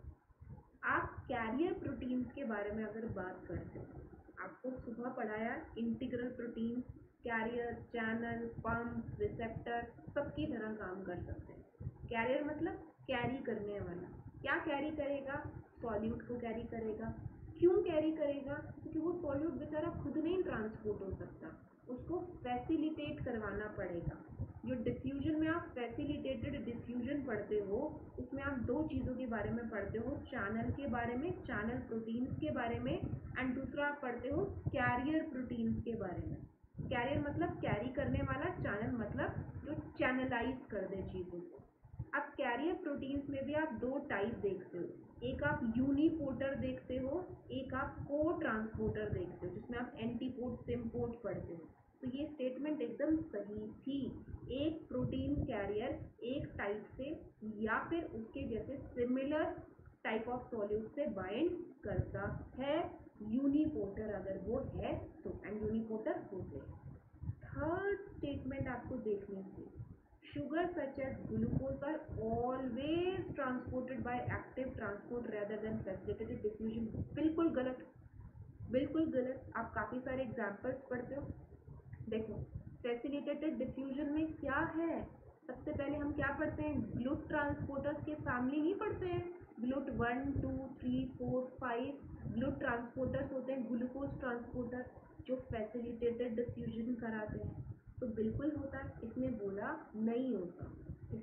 आप कैरियर प्रोटीन्स के बारे में अगर बात करते हैं, आपको सुबह पढ़ाया integral protein, carrier, channel, pump, receptor सबकी तरह काम कर सकते हैं। कैरियर मतलब कैरी करने वाला, क्या कैरी करेगा, सॉल्यूट को कैरी करेगा। क्यों कैरी करेगा, क्योंकि वो सॉल्यूट बेचारा खुद नहीं ट्रांसपोर्ट हो सकता, उसको फैसिलिटेट करवाना पड़ेगा। जो डिफ्यूजन में आप फैसिलिटेटेड डिफ्यूजन पढ़ते हो, उसमें आप 2 चीज़ों के बारे में पढ़ते हो, चैनल के बारे में, चैनल प्रोटीन्स के बारे में, एंड दूसरा आप पढ़ते हो कैरियर प्रोटीन्स के बारे में। कैरियर मतलब कैरी करने वाला, चैनल मतलब जो चैनलाइज कर दे चीज़ों को। अब कैरियर प्रोटीन्स में भी आप 2 टाइप देखते हो, एक आप यूनिपोर्टर देखते हो, एक आप को ट्रांसपोर्टर देखते हो, जिसमें आप एंटीपोर्ट, सिम्पोर्ट पढ़ते हो। तो ये स्टेटमेंट एकदम सही थी। एक प्रोटीन कैरियर एक टाइप से या फिर उसके जैसे सिमिलर टाइप ऑफ सॉल्यूट से बाइंड करता है, यूनिपोर्टर अगर वो है तो, एंड यूनिपोर्टर होते हैं। थर्ड स्टेटमेंट आपको देखनी थी, sugar such as glucose are always transported by active transport rather than facilitated diffusion। बिल्कुल गलत, बिल्कुल गलत। आप काफ़ी सारे एग्जाम्पल्स पढ़ते हो, देखो फैसिलिटेटेड डिफ्यूजन में क्या है, सबसे पहले हम क्या पढ़ते हैं, ग्लूट ट्रांसपोर्टर्स के फैमिली नहीं पढ़ते हैं, ग्लूट 1 2 3 4 5 ग्लूट ट्रांसपोर्टर्स होते हैं, ग्लूकोज ट्रांसपोर्टर जो फैसिलिटेटेड डिफ्यूजन कराते हैं। तो बिल्कुल होता है, इसने बोला नहीं होता, इसने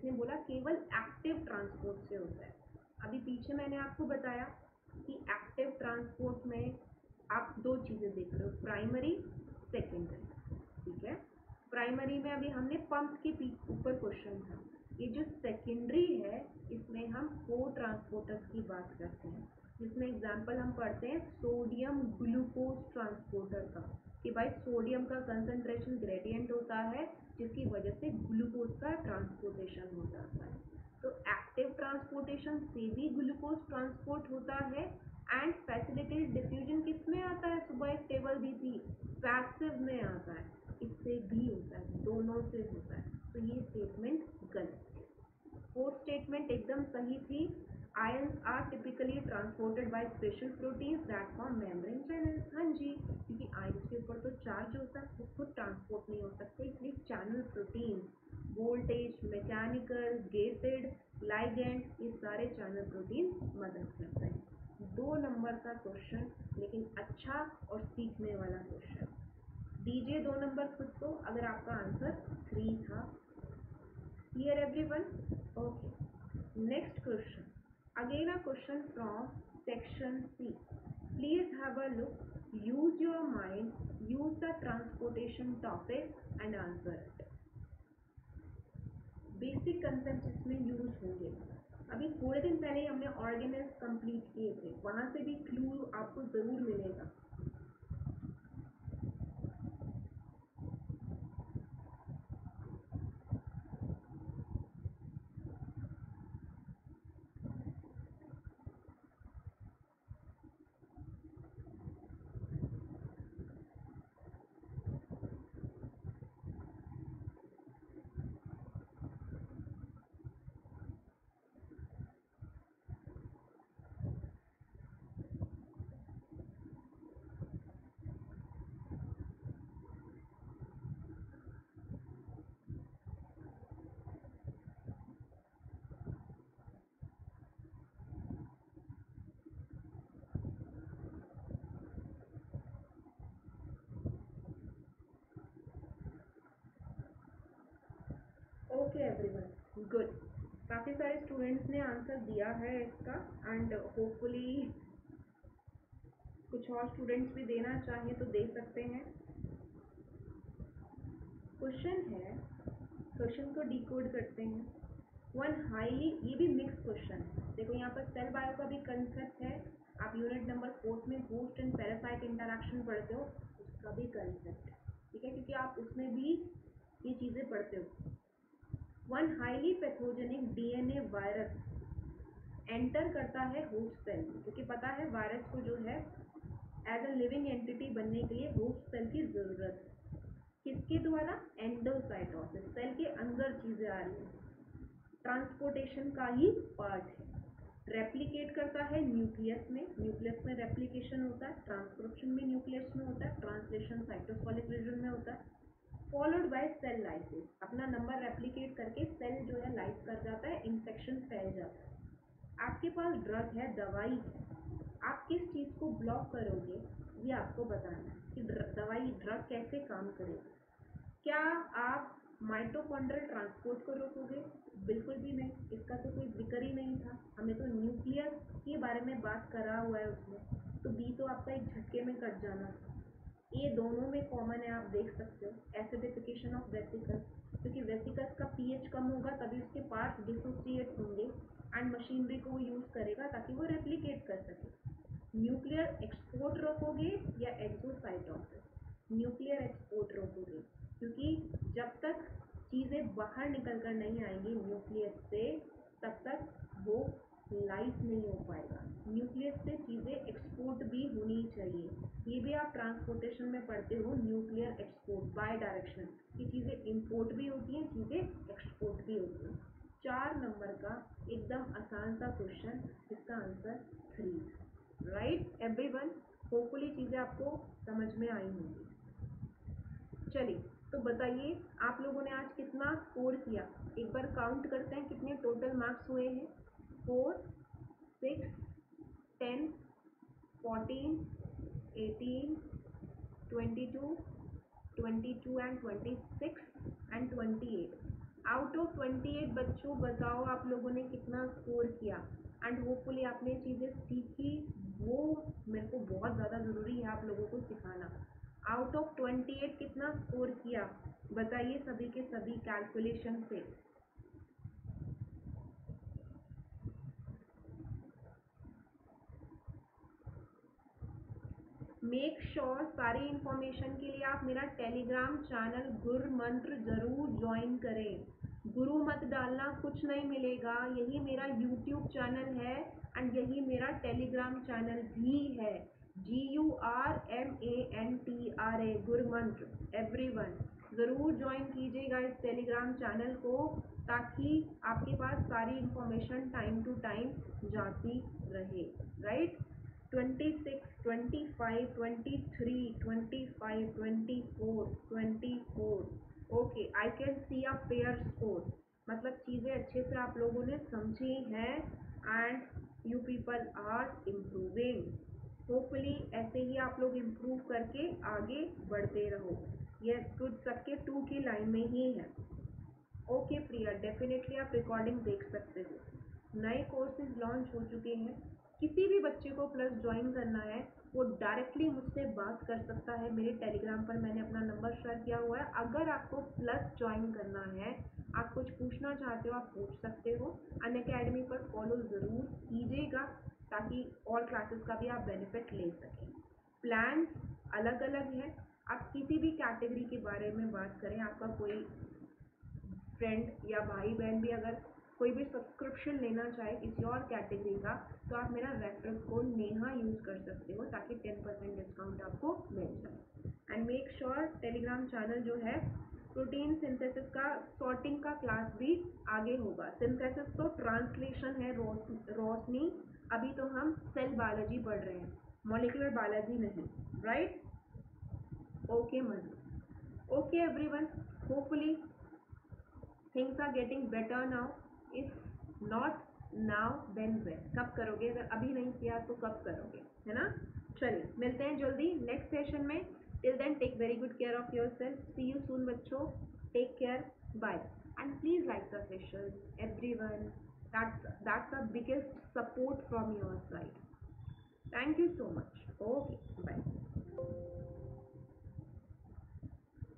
इसने बोला केवल एक्टिव ट्रांसपोर्ट से होता है। अभी पीछे मैंने आपको बताया कि एक्टिव ट्रांसपोर्ट में आप दो चीज़ें देख रहे हो, प्राइमरी सेकेंडरी। ठीक है, प्राइमरी में अभी हमने पंप के ऊपर क्वेश्चन था। ये जो सेकेंडरी है इसमें हम को ट्रांसपोर्टर्स की बात करते हैं, जिसमें एग्जाम्पल हम पढ़ते हैं सोडियम ग्लूकोज ट्रांसपोर्टर का, कि भाई सोडियम का कंसंट्रेशन ग्रेडियंट होता है जिसकी वजह से ग्लूकोज का ट्रांसपोर्टेशन हो जाता है। तो एक्टिव ट्रांसपोर्टेशन से भी ग्लूकोज ट्रांसपोर्ट होता है एंड फैसिलिटेटेड डिफ्यूजन किस में आता है, सुबह एक टेबल दी थी, पैसिव में आता है। इससे भी होता है, दोनों से होता है। तो ये स्टेटमेंट गलत है। फोर्थ स्टेटमेंट एकदम सही थी। Ions are typically transported by special proteins that form membrane channels. हाँ जी, क्योंकि आयंस के ऊपर तो चार्ज होता है, वो खुद ट्रांसपोर्ट नहीं हो सकते, इसलिए channel protein, voltage, mechanical, gated, ligand, ये सारे चैनल प्रोटीन मदद करते हैं। 2 नंबर का क्वेश्चन, लेकिन अच्छा और सीखने वाला क्वेश्चन। दीजिए 2 नंबर खुद को अगर आपका आंसर 3 था। Clear everyone? Okay, next question, again a question from section C. Please have a look, use your mind, use the transportation topic and answer it. Basic concept इसमें यूज होंगे। अभी थोड़े दिन पहले ही हमने ऑर्गेनेल्स कंप्लीट किए थे, वहां से भी क्लू आपको जरूर मिलेगा। Okay everyone, good. काफ़ी सारे स्टूडेंट्स ने आंसर दिया है इसका एंड होपफुली कुछ और स्टूडेंट्स भी देना चाहें तो दे सकते हैं। क्वेश्चन है, क्वेश्चन को डिकोड करते हैं। वन हाईली, ये भी मिक्स क्वेश्चन है। देखो यहाँ पर सेल बायो का भी कंसेप्ट है, आप यूनिट नंबर 4 में होस्ट एंड पैरासाइट इंटरैक्शन पढ़ते हो, उसका भी कंसेप्ट है। ठीक है, क्योंकि आप उसमें भी ये चीज़ें पढ़ते हो। One highly pathogenic DNA virus enter करता है होस्ट सेल, क्योंकि पता है वायरस को जो है एज अ लिविंग एंटिटी बनने के लिए होस्ट सेल की ज़रूरत है। किसके द्वारा? एंडोसाइटोसिस, सेल के अंदर चीज़ें आ रही हैं, ट्रांसपोर्टेशन का ही पार्ट है। रेप्लिकेट करता है न्यूक्लियस में, न्यूक्लियस में रेप्लिकेशन होता है, ट्रांसक्रिप्शन भी न्यूक्लियस में होता है, ट्रांसलेशन साइटोस्केलेटल रीजन में होता है। फॉलोड बाय सेल लाइसिस, अपना नंबर रेप्लिकेट करके सेल जो है लाइस कर जाता है, इन्फेक्शन फैल जाता है। आपके पास ड्रग है, दवाई है, आप किस चीज़ को ब्लॉक करोगे ये आपको बताना है कि दवाई ड्रग कैसे काम करेगी। क्या आप माइटोकॉन्ड्रियल ट्रांसपोर्ट को रोकोगे? बिल्कुल भी नहीं, इसका तो कोई जिक्र ही नहीं था, हमें तो न्यूक्लियस के बारे में बात करा हुआ है उसमें, तो बी तो आपका एक झटके में कट जाना था। ये दोनों में कॉमन है, आप देख सकते हो, एसिडिफिकेशन ऑफ वेसिकल्स, क्योंकि वेसिकल्स का पीएच कम होगा तभी उसके पार्ट्स डिसोसिएट होंगे एंड मशीनरी को वो यूज़ करेगा ताकि वो रेप्लिकेट कर सके। न्यूक्लियर एक्सपोर्ट रोकोगे या एक्सोसाइटोसिस? न्यूक्लियर एक्सपोर्ट रोकोगे, क्योंकि जब तक चीज़ें बाहर निकल कर नहीं आएंगी न्यूक्लियस से तब तक वो लाइफ नहीं हो पाएगा। न्यूक्लियस से चीज़ें एक्सपोर्ट भी होनी चाहिए, ये भी आप ट्रांसपोर्टेशन में पढ़ते हो, न्यूक्लियर एक्सपोर्ट बाय डायरेक्शन, ये चीज़ें इंपोर्ट भी होती हैं, चीज़ें एक्सपोर्ट भी होती हैं। 4 नंबर का एकदम आसान सा क्वेश्चन, इसका आंसर 3। राइट एवरीवन, होपफुली चीज़ें आपको समझ में आई होंगी। चलिए तो बताइए आप लोगों ने आज कितना स्कोर किया, एक बार काउंट करते हैं कितने टोटल मार्क्स हुए हैं। 4, 6, 10, 14, 18, 22, 22 and 26 and 28। आउट ऑफ 28 बच्चों बताओ आप लोगों ने कितना स्कोर किया। एंड होपफुली आपने चीज़ें सीखी, वो मेरे को बहुत ज़्यादा ज़रूरी है आप लोगों को सिखाना। आउट ऑफ 28 कितना स्कोर किया बताइए सभी के सभी कैलकुलेशन से। मेक श्योर सारी इंफॉर्मेशन के लिए आप मेरा टेलीग्राम चैनल गुरु मंत्र जरूर ज्वाइन करें। गुरु मत डालना, कुछ नहीं मिलेगा। यही मेरा यूट्यूब चैनल है एंड यही मेरा टेलीग्राम चैनल भी है। GURMANTRA गुरु मंत्र। एवरीवन ज़रूर ज्वाइन कीजिएगा इस टेलीग्राम चैनल को, ताकि आपके पास सारी इंफॉर्मेशन टाइम टू टाइम जाती रहे। Right. 26, 25, 23, 25, 24, 24। Okay, I can see a fair score. मतलब चीज़ें अच्छे से आप लोगों ने समझी हैं and you people are improving. Hopefully ऐसे ही आप लोग इम्प्रूव करके आगे बढ़ते रहो। ये कुछ सबके 2 की लाइन में ही है। ओके प्रिया, डेफिनेटली आप रिकॉर्डिंग देख सकते हो। नए कोर्सेज लॉन्च हो चुके हैं। किसी भी बच्चे को प्लस ज्वाइन करना है वो डायरेक्टली मुझसे बात कर सकता है। मेरे टेलीग्राम पर मैंने अपना नंबर शेयर किया हुआ है। अगर आपको प्लस ज्वाइन करना है, आप कुछ पूछना चाहते हो, आप पूछ सकते हो। अनअकैडमी पर फॉलो ज़रूर कीजिएगा ताकि और क्लासेस का भी आप बेनिफिट ले सकें। प्लान अलग अलग है। आप किसी भी कैटेगरी के बारे में बात करें, आपका कोई फ्रेंड या भाई बहन भी अगर कोई भी सब्सक्रिप्शन लेना चाहे किसी और कैटेगरी का, तो आप मेरा रेफरल कोड नेहा यूज़ कर सकते हो ताकि 10% डिस्काउंट आपको मिल जाए। And make sure Telegram channel जो है, प्रोटीन सिंथेसिस का सॉर्टिंग का क्लास भी आगे होगा। सिंथेसिस तो ट्रांसलेशन है रोशनी, अभी तो हम सेल बायोलॉजी पढ़ रहे हैं, मॉलिकुलर बायोलॉजी नहीं। Right. Okay Madhu. Okay everyone, hopefully things are getting better now. If not now then when, कब करोगे? अगर अभी नहीं किया तो कब करोगे, है ना? चलिए मिलते हैं जल्दी नेक्स्ट सेशन में। Till then take very good care of yourself. See you soon बच्चों, take care, bye. And please like the session everyone, that's the biggest support from your side. Thank you so much. Okay, bye.